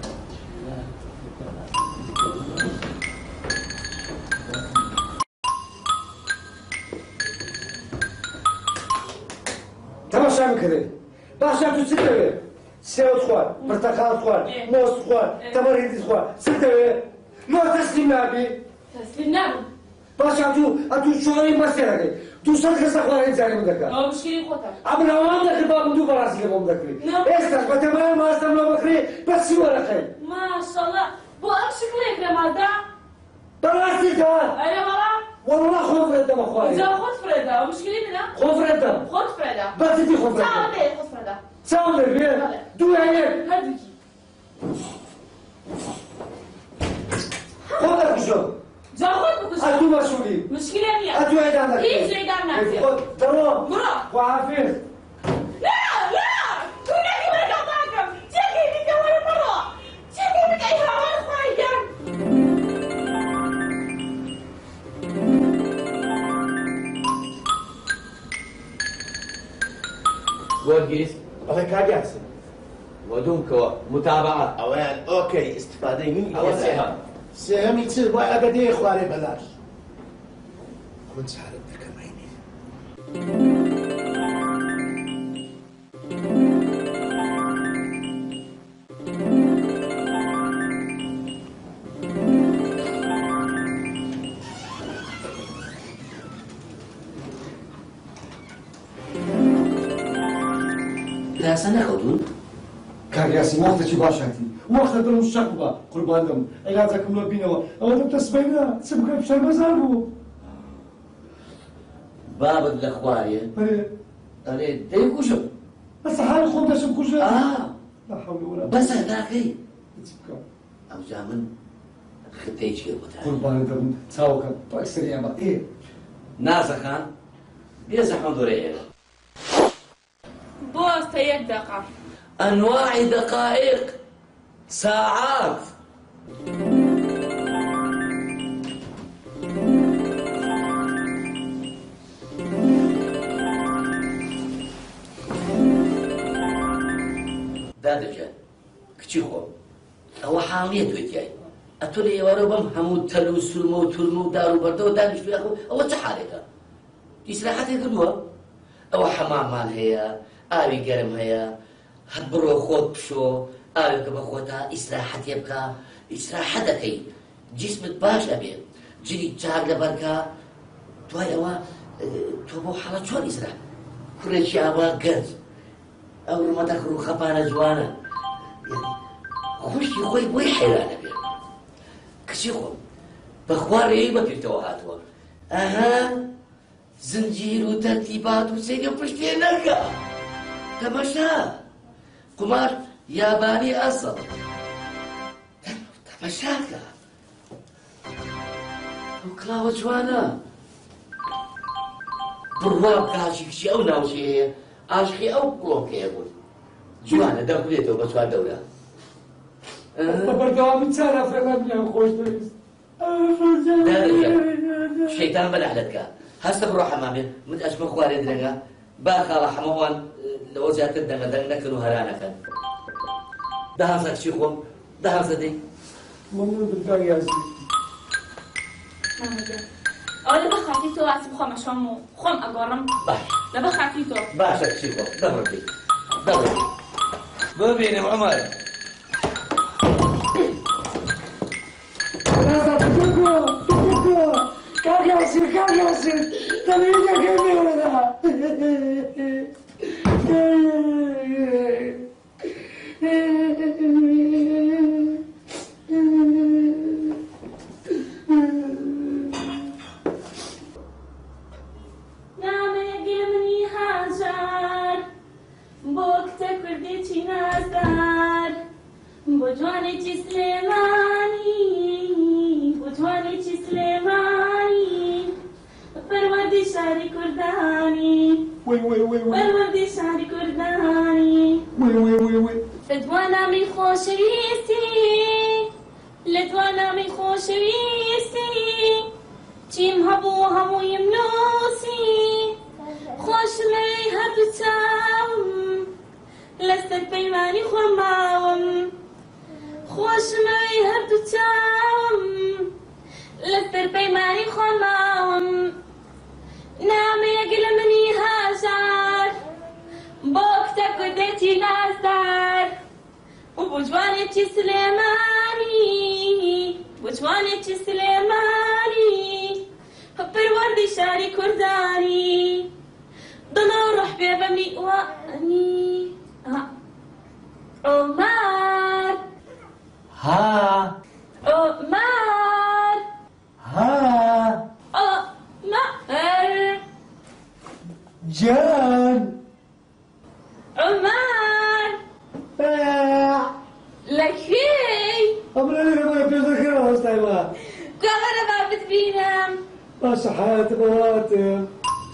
تماشا مكري باشا تسير سيو خوار برتقال خوار موز خوار تمرين خوار سير ما تسلم نبي تسليم نبي باشا تو اتو شوي مسيرك تو صدق سخوار انسان مدك اه مشكلة خطر ابنا وانا خباب دو براسي لهم ذكري استاك بتمام ما استمر بكري بس ولا خير ما شاء الله بو امشي لك يا مالدا براسي كمان ايوه مرة والله خوف الدم اخواني إذا خذ فريدة مشكلتنا خوف الدم خذ فريدة بس تدي خوف الدم ساعة ليه خذ فريدة ساعة ليه دو عينيك هديكي خذك شو جا خذ بكشف أنتو مسؤولين مشكلة مية أنتو عيدانك كيف عيدانك خذ تمام مرة وعافير لا لا توني ولا قطعكم تيجي بك ولا مرة تيجي بك أيها ولا خايجان ورقيس أنا كاغ ياسين ودونك متابعة أوان أوكي استفادة مني أو سهم سهم يصير بقى قد خواري بلاش كنت عارف ذاك عيني لا سنأخذون كان ياسين وقتك باشاتي وقت دم الشقبة قربان دم علاجكم لو بينوا أو أنتم تسبينا سبقوا بشر مزاربو باب الأخبارية أري ديكو شو بس حال خود شو كوجا آه لا حول ولا بس هذاكي أو زمن خديش كده قربان دم ساوك بأكثر يا ما إيه نازا خان بيزحموا دوريه بوس تيك دقة أنواع دقائق ساعات دادجا كتشيخو هو حامية دويتياي أتولي يوارو بم همو تلو سلمو تلمو دارو بردو دانش في أخو أو تحاليك تسلاحاتي قدوها أو حمام مال هي آبي قرم هيا هتبرو خود بشو ئاوێکە بە خۆتا ئیسراحەتێ بکە ئیسراحە دەکەی جسمت باش ئەبێ جلی چاک لەبەرکە دوای ئەوە تۆ بۆ حەڵە چۆن ئیسرا کوڕێکی ئاوا گەنج ئەو ڕمەتە خڕ و خەپانە جوانە خوشکی خۆی بۆی حەیرانە بێ کچی خۆم بەخوا ڕێی بەپێکتەوە هاتووە ئەها زنجیر و تەرتیبات و سێگە پشتێ نەکە تەماشا قمار یابانی ئەسڵ تەماشاکە ئەو کڵاوە جوانە بڕوا بکاشی کچی ئەو ناوچێ هەیە ئاشقی ئەو بڵۆکەیە بوون جوانە دەبرێتەوە بە چوار دەورە بەردەوامی چارە فێڵەمیان خۆش دەویست شەیتان بەلەحلەتکە هەستە بڕۆ حەمامێ من ئەچمە خوارێ درەنگە با خاڵە حەمەوان لەوە زیاتر دەنگە دەنگ نەکەن و هەرانەکەن داهەزە کچی خۆم داهەزە دەی مەمنون بکە یازی ئەوە لە بەخاتی تۆ ئاسم خۆمە شۆم و خۆم ئەگۆڕم باش لە بەخاتی تۆ باشە کچی خۆم دەبڕێ دەبڕێ ببینم عومەر Kalkasın, kalkasın. Tabii de gelmiyor da. نامەگەمنی هاژار بۆ کتە کوردێکی نازدار بۆ جوانێکی سلێمانی بۆ جوانێکی سلێمانی پەروەردی شاری کوردانی پەروەردی شاری کوردانی لە دوانامی خۆشەویستی لە دوانامی خۆشەویستی چیم هەبوو هەموویم نووسی خۆشمەی هەردوو چاوم لەسەر پەیمانی خۆم ماوم خۆشمەی هەردوو چاوم لەسەر پەیمانی خۆم ماوم نامەیەک لە منی هاژار بۆ کتە کوردێکی نازدار و بۆ جوانێکی سلێمانی بۆ جوانێکی سلێمانی پەروەردی شاری کوردانی دڵە و ڕۆح بێ بە میوانی عومەر ها عومەر ها عومەر جان عومەر لەکوێی ئەمرە لەگەڵ پێش دەکەوە هەستایوە گوڵەرە با بتبینم باشە حیاتە بەڵاتم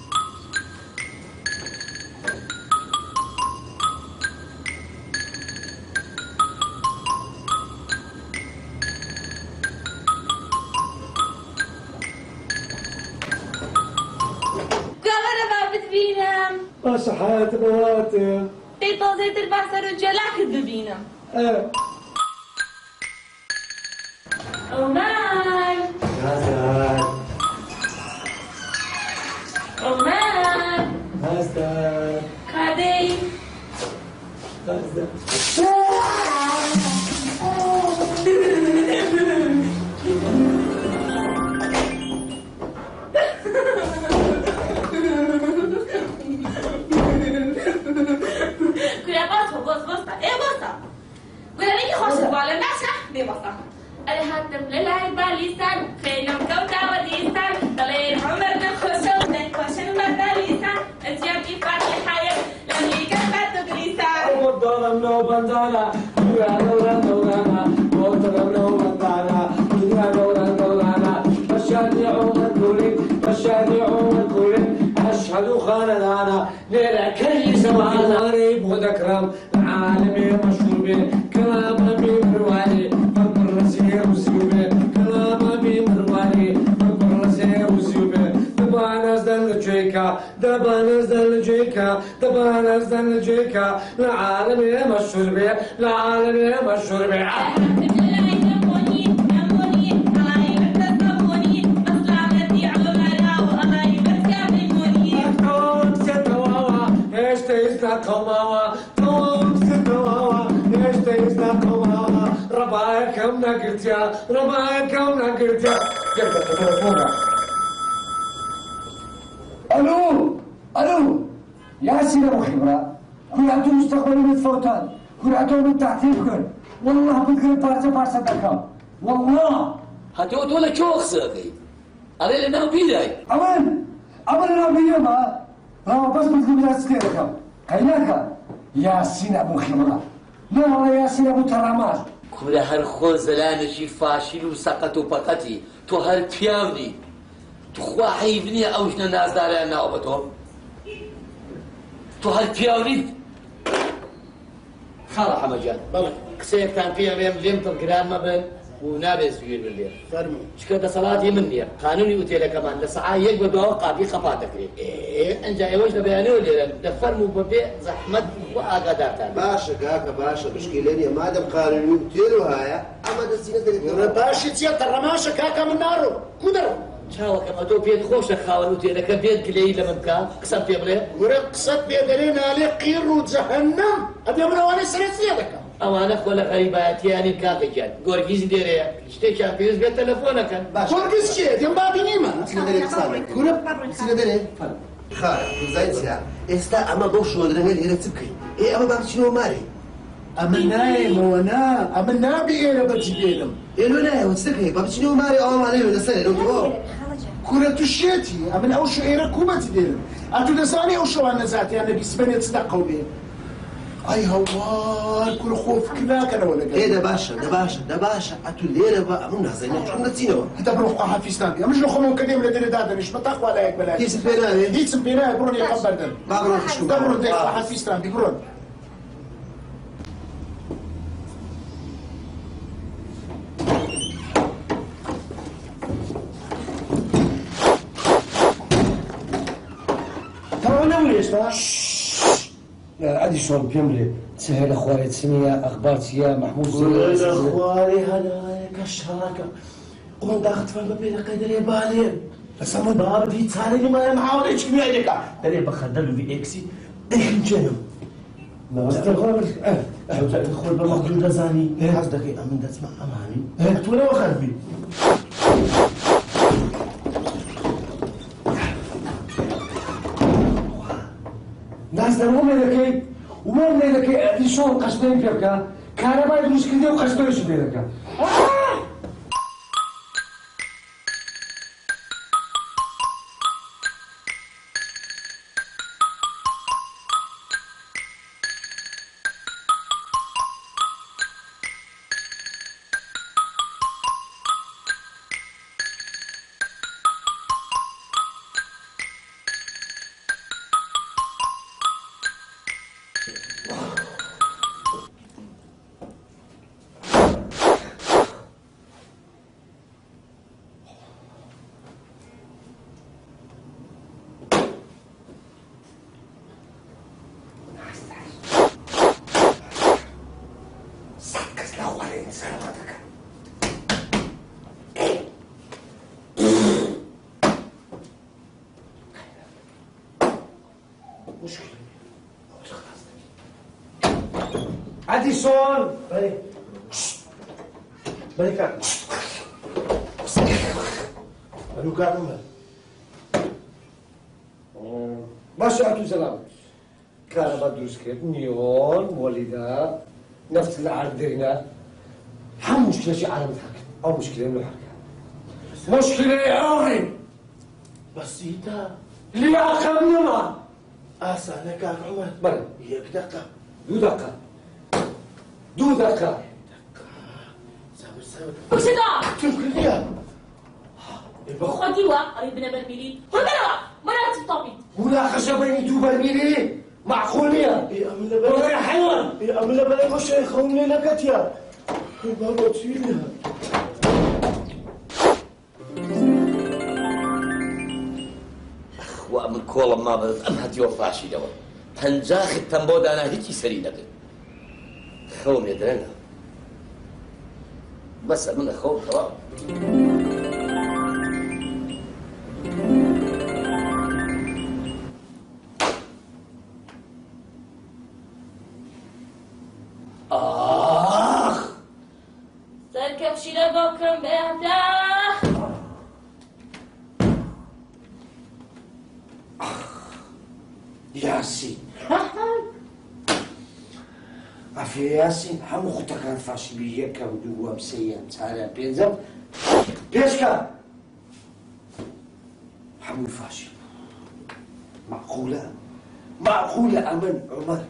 باشە حیاتە بەڵاتم دەی تۆزێتر باسەر و جێلاکت ببینم عومەر نازدار عومەر نازدار کادەی نازدار أنا هاتم للعب باليسان خيلم كوتا وديسان طلعين عمر نخشو نخشو المداليسان أجيبي فاتي حياة لمي كفت تقريسان ودورم نو بندانا يا دورا دورانا ودورم نو بندانا يا دورا دورانا بشادي عمر كولين بشادي عمر كولين أشهد خاندانا ليلة كي سوانا غريب وذكرم العالمي مشهور به كلام أمي مرواني الرزية وزيوبة كلام أبي مرواني الرزية وزيوبة دبا نزل الجيكا دبا نزل الجيكا دبا نزل الجيكا العالم مشهور به العالم مشهور به قوماوا ايش تيزنا قوماوا قوم ستواوا ايش تيزنا نەگرتیا ڕۆمانەکەم نەگرتیا گەردە تەلەفۆنە ئەلو ئەلو یاسین ئەبو خیبرە كوراتو مستقبلي متفوتان كوراتو من تحتي بكر والله بكر بارسة بارسة دكام والله هاتو تولا شو خسرتي علي لنا بيداي أمان أمان أنا بيا ما لا بس بكر بلا سكيركم كيناك ياسين أبو خمرة لا والله ياسين أبو تراماش كل هالخون زلانشي فاشل وسقط وبقتي تو هالبياوني تخوا حيفني أوشنا ناس داري أنا أبطو تو هالبياوني خاڵە حەمەجان بەڵێ قسەیەکتان پێ بێم لێم تڵگران مەبن و نابێت سویر بن لێ فەرموو چکە دەسەڵاتی من نییە قانونی ئوتێلەکەمان لە سەعای یەک بە دواوە قاپی خەپا دەکرێت ئەنجا ئێوەش لە بەیانەوە لێرن دە فەرموو بەبێ زەحمەت و ئاگادارتان باشە کاکە باشە مشکلە نییە مادەم قانونی ئوتێل وایە ئەمە دەستینە دەرێت باشی چیە تەڕەماشە کاکە من ناڕۆ کو دەڕۆ چاوەکەمە تۆ پێت خۆشە خاوەن ئوتێلەکە بێت گلەی لە من بکە قسەم پێ بڵێ وەرە قسەت پێ دەرێ نالێ قیر و جەهەنەم ئەبێ منەوانەی سەرێت لێ دەکەم ئەوانە خۆ لە غەریبایەتیانی کاکەگیان گۆرگیز دێرەیە شتێکیان پێویست بێت تەلەفۆنەکەن گۆرگیز چیە دێم بابینیمە چینە دەرێ قسان کورە چینە دەرێ خارە کوزای چیا ئێستا ئەمە بەو شۆدرەنگە لێرە چ بکەین ئێ ئەمە با بچینەوە مارێ ئەمە نایەمەوە نا ئەمە نابێ ئێرە بەجی بێنم ئێرە نایەوە چ دەکەی با بچینەوە مارێ ئەوانەیە لەسەر لەوە کورە تو شێتی ئەمن ئەو شعێرە کوبەتی دێنم ئەتو دەزانی ئەو شەوان نەزاتیان لە بیسبەنێت چ دەقەو بێ ئەی هەوار کورە خۆ فکر ناکەنەوە لەگەڵ ئێ دەباشە دەباشە دەباشە ئەتو لێرە بە ئەمن نازانین چۆن دەچینەوە هەتا بڕۆ خوا حەفیزتان بێ ئەمەش لە خۆمەوە کە دێم لە دەرێ دادەنیش بە تاخوا لایەک بەلای هیچم پێ ناوێ هیچم پێ نایە بڕۆن یەقەم بەردەن با بڕۆ خشم دا بڕۆن دێ خوا حەفیزتان بێ بڕۆن ئەدیسۆن پێم لێ چ هەیە لە خوارێ چ نییە ئەخبار چییە مەحموود لە خوارێ هەنایەکە شەڕەکە قۆنداختفان بە پێ دەقەی دەرێ بالێ لەسەمە بابی چارەی مایە محاوڵێکی نوێ دەکا دەرێ بە خەندەل و ئێکسی دەیخنجێنم خۆی بە مەخدوو دەزانی حەز دەکەی ئەمن دەچمە ئەمانی تۆرەوە خەربی نازدەمەوە لێ دەکەیت وەم لێ دەکەی ئەدیسۆن قەشتەی پێ بکە کارەبای دروستکردی و قەشتەوەشی لێ دەکە ئەدیسۆن بەری کار بەلو کارم بە باشە ئەتو زەلام کارەبا دروست کرد نیۆن وەلیدا نەفت لە عەردێنە هەموو مشکلەشی عالەمت هەکرد ئەو مشکلەی لە هەرکە مشکلەی ئەوڕین بەسیتە لیاقەم نەما ئاسانە کاک عومەر بەڵێ یەک دەقە دوو دەقە دوو دەقە بکشدا چۆن کردیە خۆ دیوە ئەوی بنە بەرمیری هۆدەرەوە مەراتی تاپی مناقەشە بەینی دوو بەرمیری معقول نییە وەڵێ حەیوان ئەم لە بەلای خۆ شەیخەوم لێ نەکەتیە بابا چویلە وا من کۆڵم ما بەدەست ئەم هەتیوە فاشیلەوە پەنجاخت تەم بۆ دانا هیچی سەری نەکرد خەوم لێ درەنگە بەسە منە خەوم تەواو ئاخ سەرکەوشی شتێ بۆ بکەم بێدا یاسین ئەفێ یاسین هەموو خوتەکان فاشیبی یەکەم دووەم سێیەم چارەم پێنجەم پێشکە هەمووی فاشیل معقولە معقولە ئەمن عومەر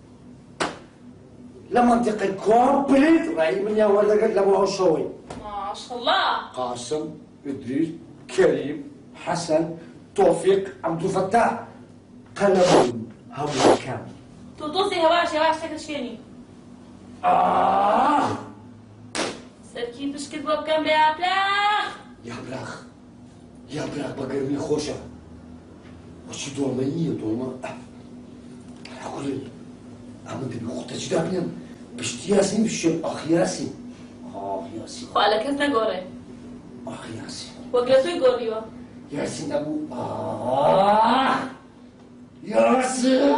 لە منطقەی کۆمپلیت ڕای منیان وەردەگرت لەمەوە شەوەی ماشەڵڵا قاسم ئیدریس کەریم حەسەن تۆفیق عەبدولفەتاح قەلەمون هەمووەکان تۆ تۆزی هەواش هەواش تەکە شوێنی سەرکی پشکت بۆ بکەم بێ ئاپلاخ یابراخ یابراخ بە گەرمی خۆشە وەچی دۆڵمە نییە دۆڵمە حەقولێ ئەمە دەبی خوتەچی دابنێم پشتی یاسین بشێم ئاخ یاسین ئاخ یاسین خوا لە کەس نەگۆڕێ ئاخ یاسین وەک لە تۆی گۆڕیوە یاسین ئەبوو ئاخ یاسین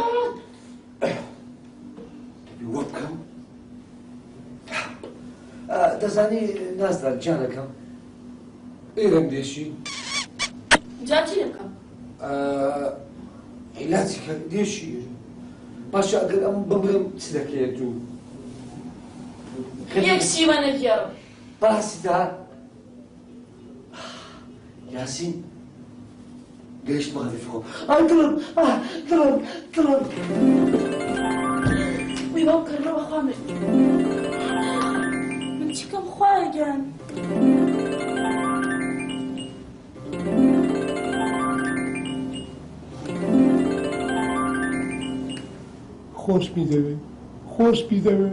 دەبی وە بکەم دەزانی نازدار جانەکەم ئێرەم دێشی جا چی دەکەم عیلاجی کە دێشی باشە ئەگەر ئەم بمرم چ دەکەیت و یەک شیوە نەگێڕم باسی دا یاسین گەیشت مەغرفەوە ئای دڵم دڵم دڵم وی بەو کەرنەوە خوا مرد من چی کەم خوایگەن خۆش بیدەوێ خۆش بیدەوێ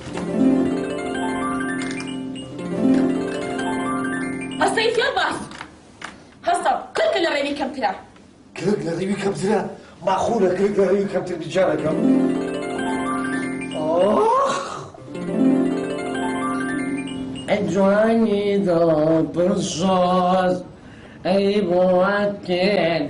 ئەستەی فێڵ باس هەستا کلکە لە ڕێوی کەمترە کلک لە ڕێوی کەمترە ماخوولە کلک لە ڕێوی کەمتر بجارەکەم ئەجوانی دڵپڕشۆز ئەی بۆواتێک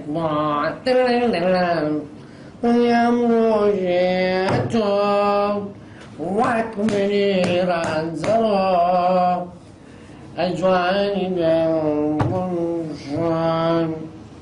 دڵیام ڕۆژێ تۆ وەک منی ڕانجەڕۆ ئەجوانی دڵپڕشۆز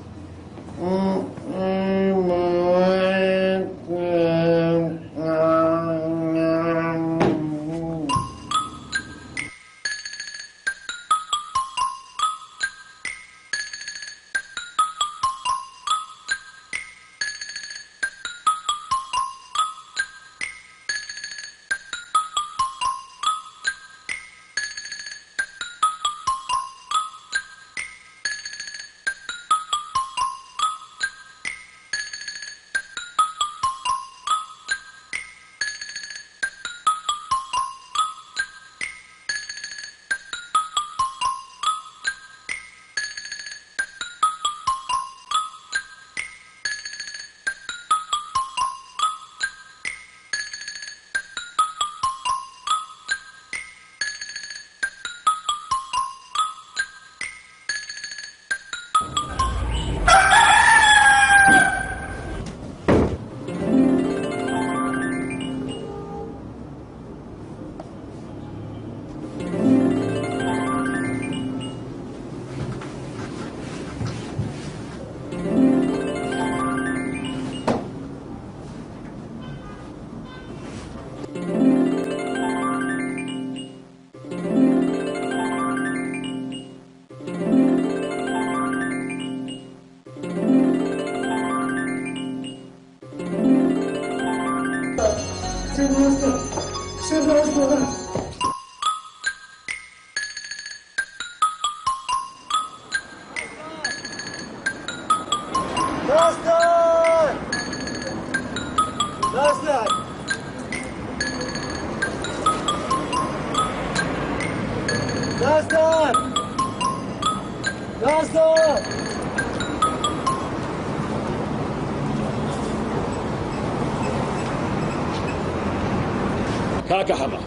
کاکە هەمە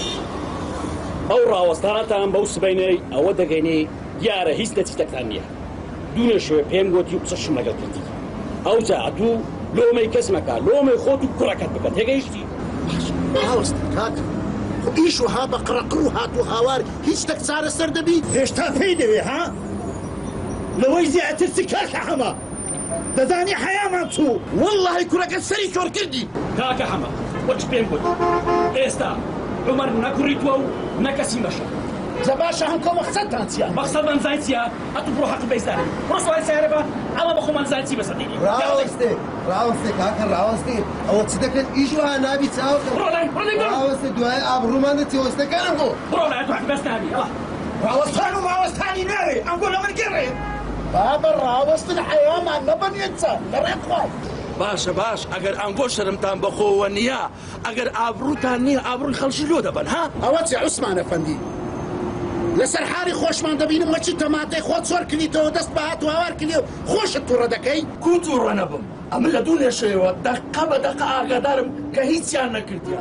ئەو ڕاوەستانتان بەو سبەینەی ئەوە دەگەینێ دیارە هیچ دەچیتەکتان نییە دوونە شوێ پێم گوتی و قسەشم لەگەڵ کردی ئەو جا دوو لۆمەی کەس مەکە لۆمەی خۆت و کوڕەکەت بکە تێگەیشتی هەڵست کاک ئیش وها بە قڕەقڕ و هات و هاوار هیچ تەک چارە سەر دەبی هێشتا پێی دەوێ ها لەوەی زیاتر چ کاکە حەمە دەزانی حەیامان چوو واللهی کوڕەکە سەری کۆر کردی کاکە حەمە وەچ پێم گوت ئێستا عومەر نەکوڕیتووە و نەکەسی مەشە زەباشە هەمکۆ مەقسەدتان چییە؟ مەقسەد من زای چییە؟ ئەتو بڕۆ حەق بەیزدارێ بڕۆ سوای سیارە بە ئەوە بە خۆمان زای چی بەسەدێنی ڕاوەستێ ڕاوەستێ کاکە ڕاوەستێ ئەوە چ دەکەن ئیش وها نابی چاوکە بڕۆ لای بڕۆ لای ڕاوەستێ دوای ئابڕوومان دەچێوەستەکەنم بۆ بڕۆ لای تو حەق بەس نابی ڕاوەستان و ماوەستانی ناوێ ئەم بۆ لە من گەڕێ بابە ڕاوەستن حەیامان نەبەنێتچە لە ڕێک خوای باشە باش ئەگەر ئەنگۆ شەرمتان بەخۆوە نییە ئەگەر ئابرووتان نییە ئابرووی خەڵکی لۆ دەبن ها ئەوە چێ عوسمانە فەندی لەسەر حاری خۆشمان دەبینم مەچی تەماتەی خۆت سۆر کلیتەوە دەست بە هات و هاوار کلی و خۆشت تووڕە دەکەی کو تووڕە نەبم ئەمە لە دوو نێشەیەوە دەقە بە دەقە ئاگادارم کە هیچیان نەکردیە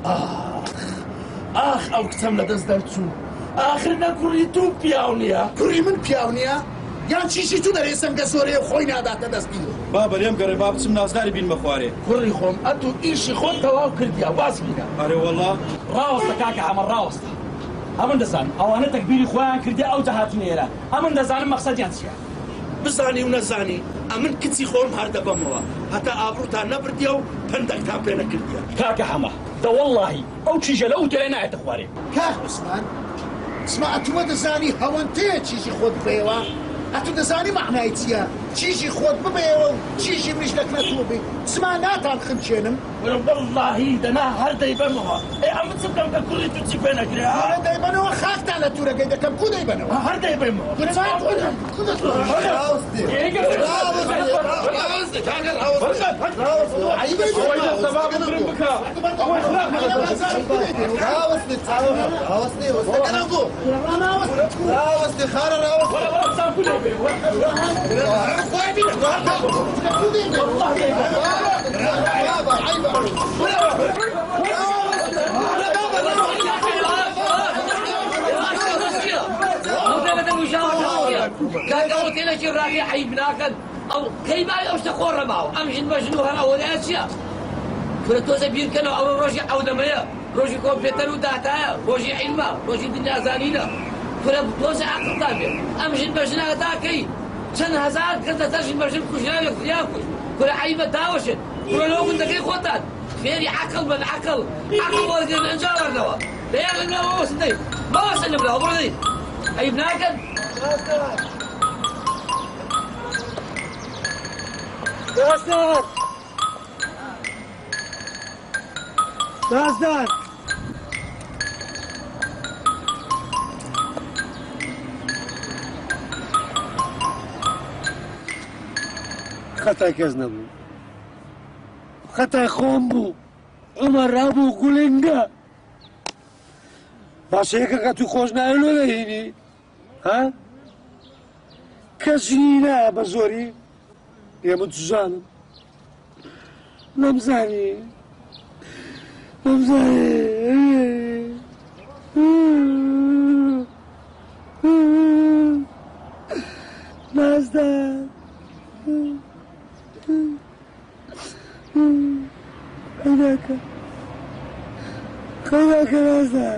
ئاخ ئەو کچەم لە دەست دەرچوو ئاخر نەکوڕی تو پیاو نییە کوڕی من پیاو نییە یان چیشی تو دەرێسم گە زۆرەیە خۆی ناداتە دەستی با بەرێم گەڕێ با بچم نازداری بین بە خوارێ کوڕی خۆم ئەتو ئیشی خۆت تەواو کردیا واز بینە ئەرێ وەڵڵا ڕاوەستە کاکە حەمە ڕاوەستە ئەمن دەزان ئەوانە تەکبیری خۆیان کردی ئەو جەهاتونە ئێرە ئەمن دەزانم مەقسەدیان چییە بزانی و نەزانی ئەمن کچی خۆم هەر دەبەمەوە هەتا ئابرووتان نەبردیە و پندێکتان پێ نەکردیە کاکە حەمە دەوەڵڵاهی ئەو چیژە لە ئوتێلێ نایەتە خوارێ کاک عوسمان سما ئەتووە دەزانی هەوەنتەیە چیژی خۆت بێەوە ئەتو دەزانی معنای چییە چیژی خۆت ببێەوە و چیژی منیش دەکرێتوە بێ سما ناتان خمچێنم وەڵڵاهی دەنا هەر دەیبەمەوە ئێ ئەمە چ بکەم کە کوڕی تو چی پێ نەکرێ هەر دەیبەنەوە خاکتان لە توورەکەی دەکەم کو دەیبەنەوە هەر دەیبەمەوە راوەستێ خارە راوەستێ كاكا وتينا شي راقي حيب ناكل او كيما يوشت خور معه امشي المجنون هنا ولا اشياء فرتوزا بير كانوا او روجي او دميا روجي كمبيوتر وداتا روجي علما روجي دنيا زانينا فرتوزا عقل طابع امشي المجنون تاكي سن هزار كذا تاجي المجنون كشنا ياكل كل حيبه داوشت كل لو كنت كي خوتان فيري عقل من عقل عقل ولد انجار نوا لا لا ما وصلني ما وصلني بلا عمري حيب ناكل داستان داستان خەتای کەس نەبوو خەتای خۆم بوو عومەر ڕابوو گوڵنگە باشەیەکە کە تو خۆش نایە لۆ دەهێنی ها کەسی نایە بە زۆری ئێمە توزانم نەمزانی نەمزانی نازدان خەیداکە خەیداکە نازدان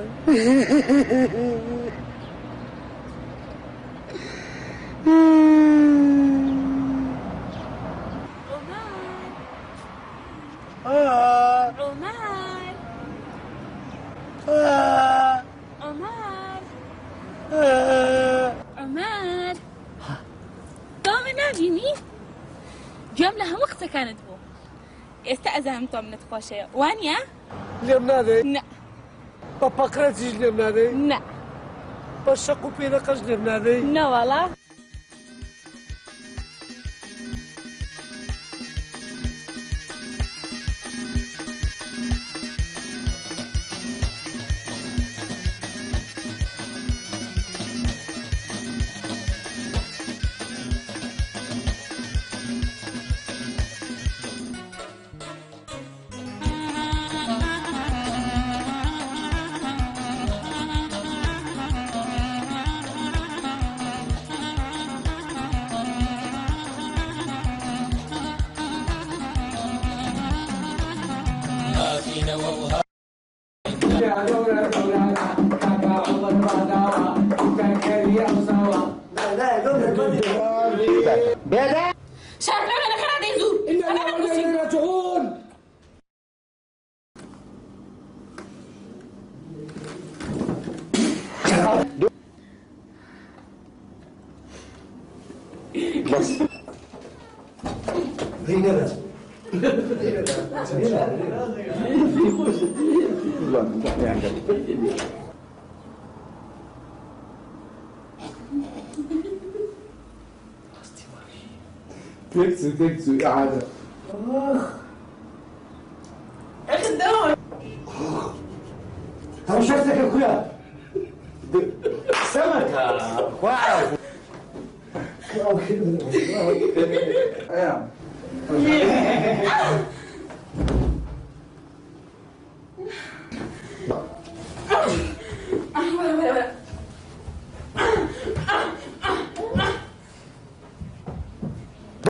كانت بو استأذن توم نتخوشي وانيا لێم نادەی نا بە پەقرەتیش لێم نادەی نا بە شەق و پێنەقەش لێم نادەی نا والله دورة دورة دورة كاكا عمر بعدها كاكا يا أسامة لا دورة بلا شاهد لولا أنا خلع ديزور إنا إليه راجعون بس هنا تكسو تكسو إعادة أخي الدور طب شفتك يا أخويا سمكة واو ايام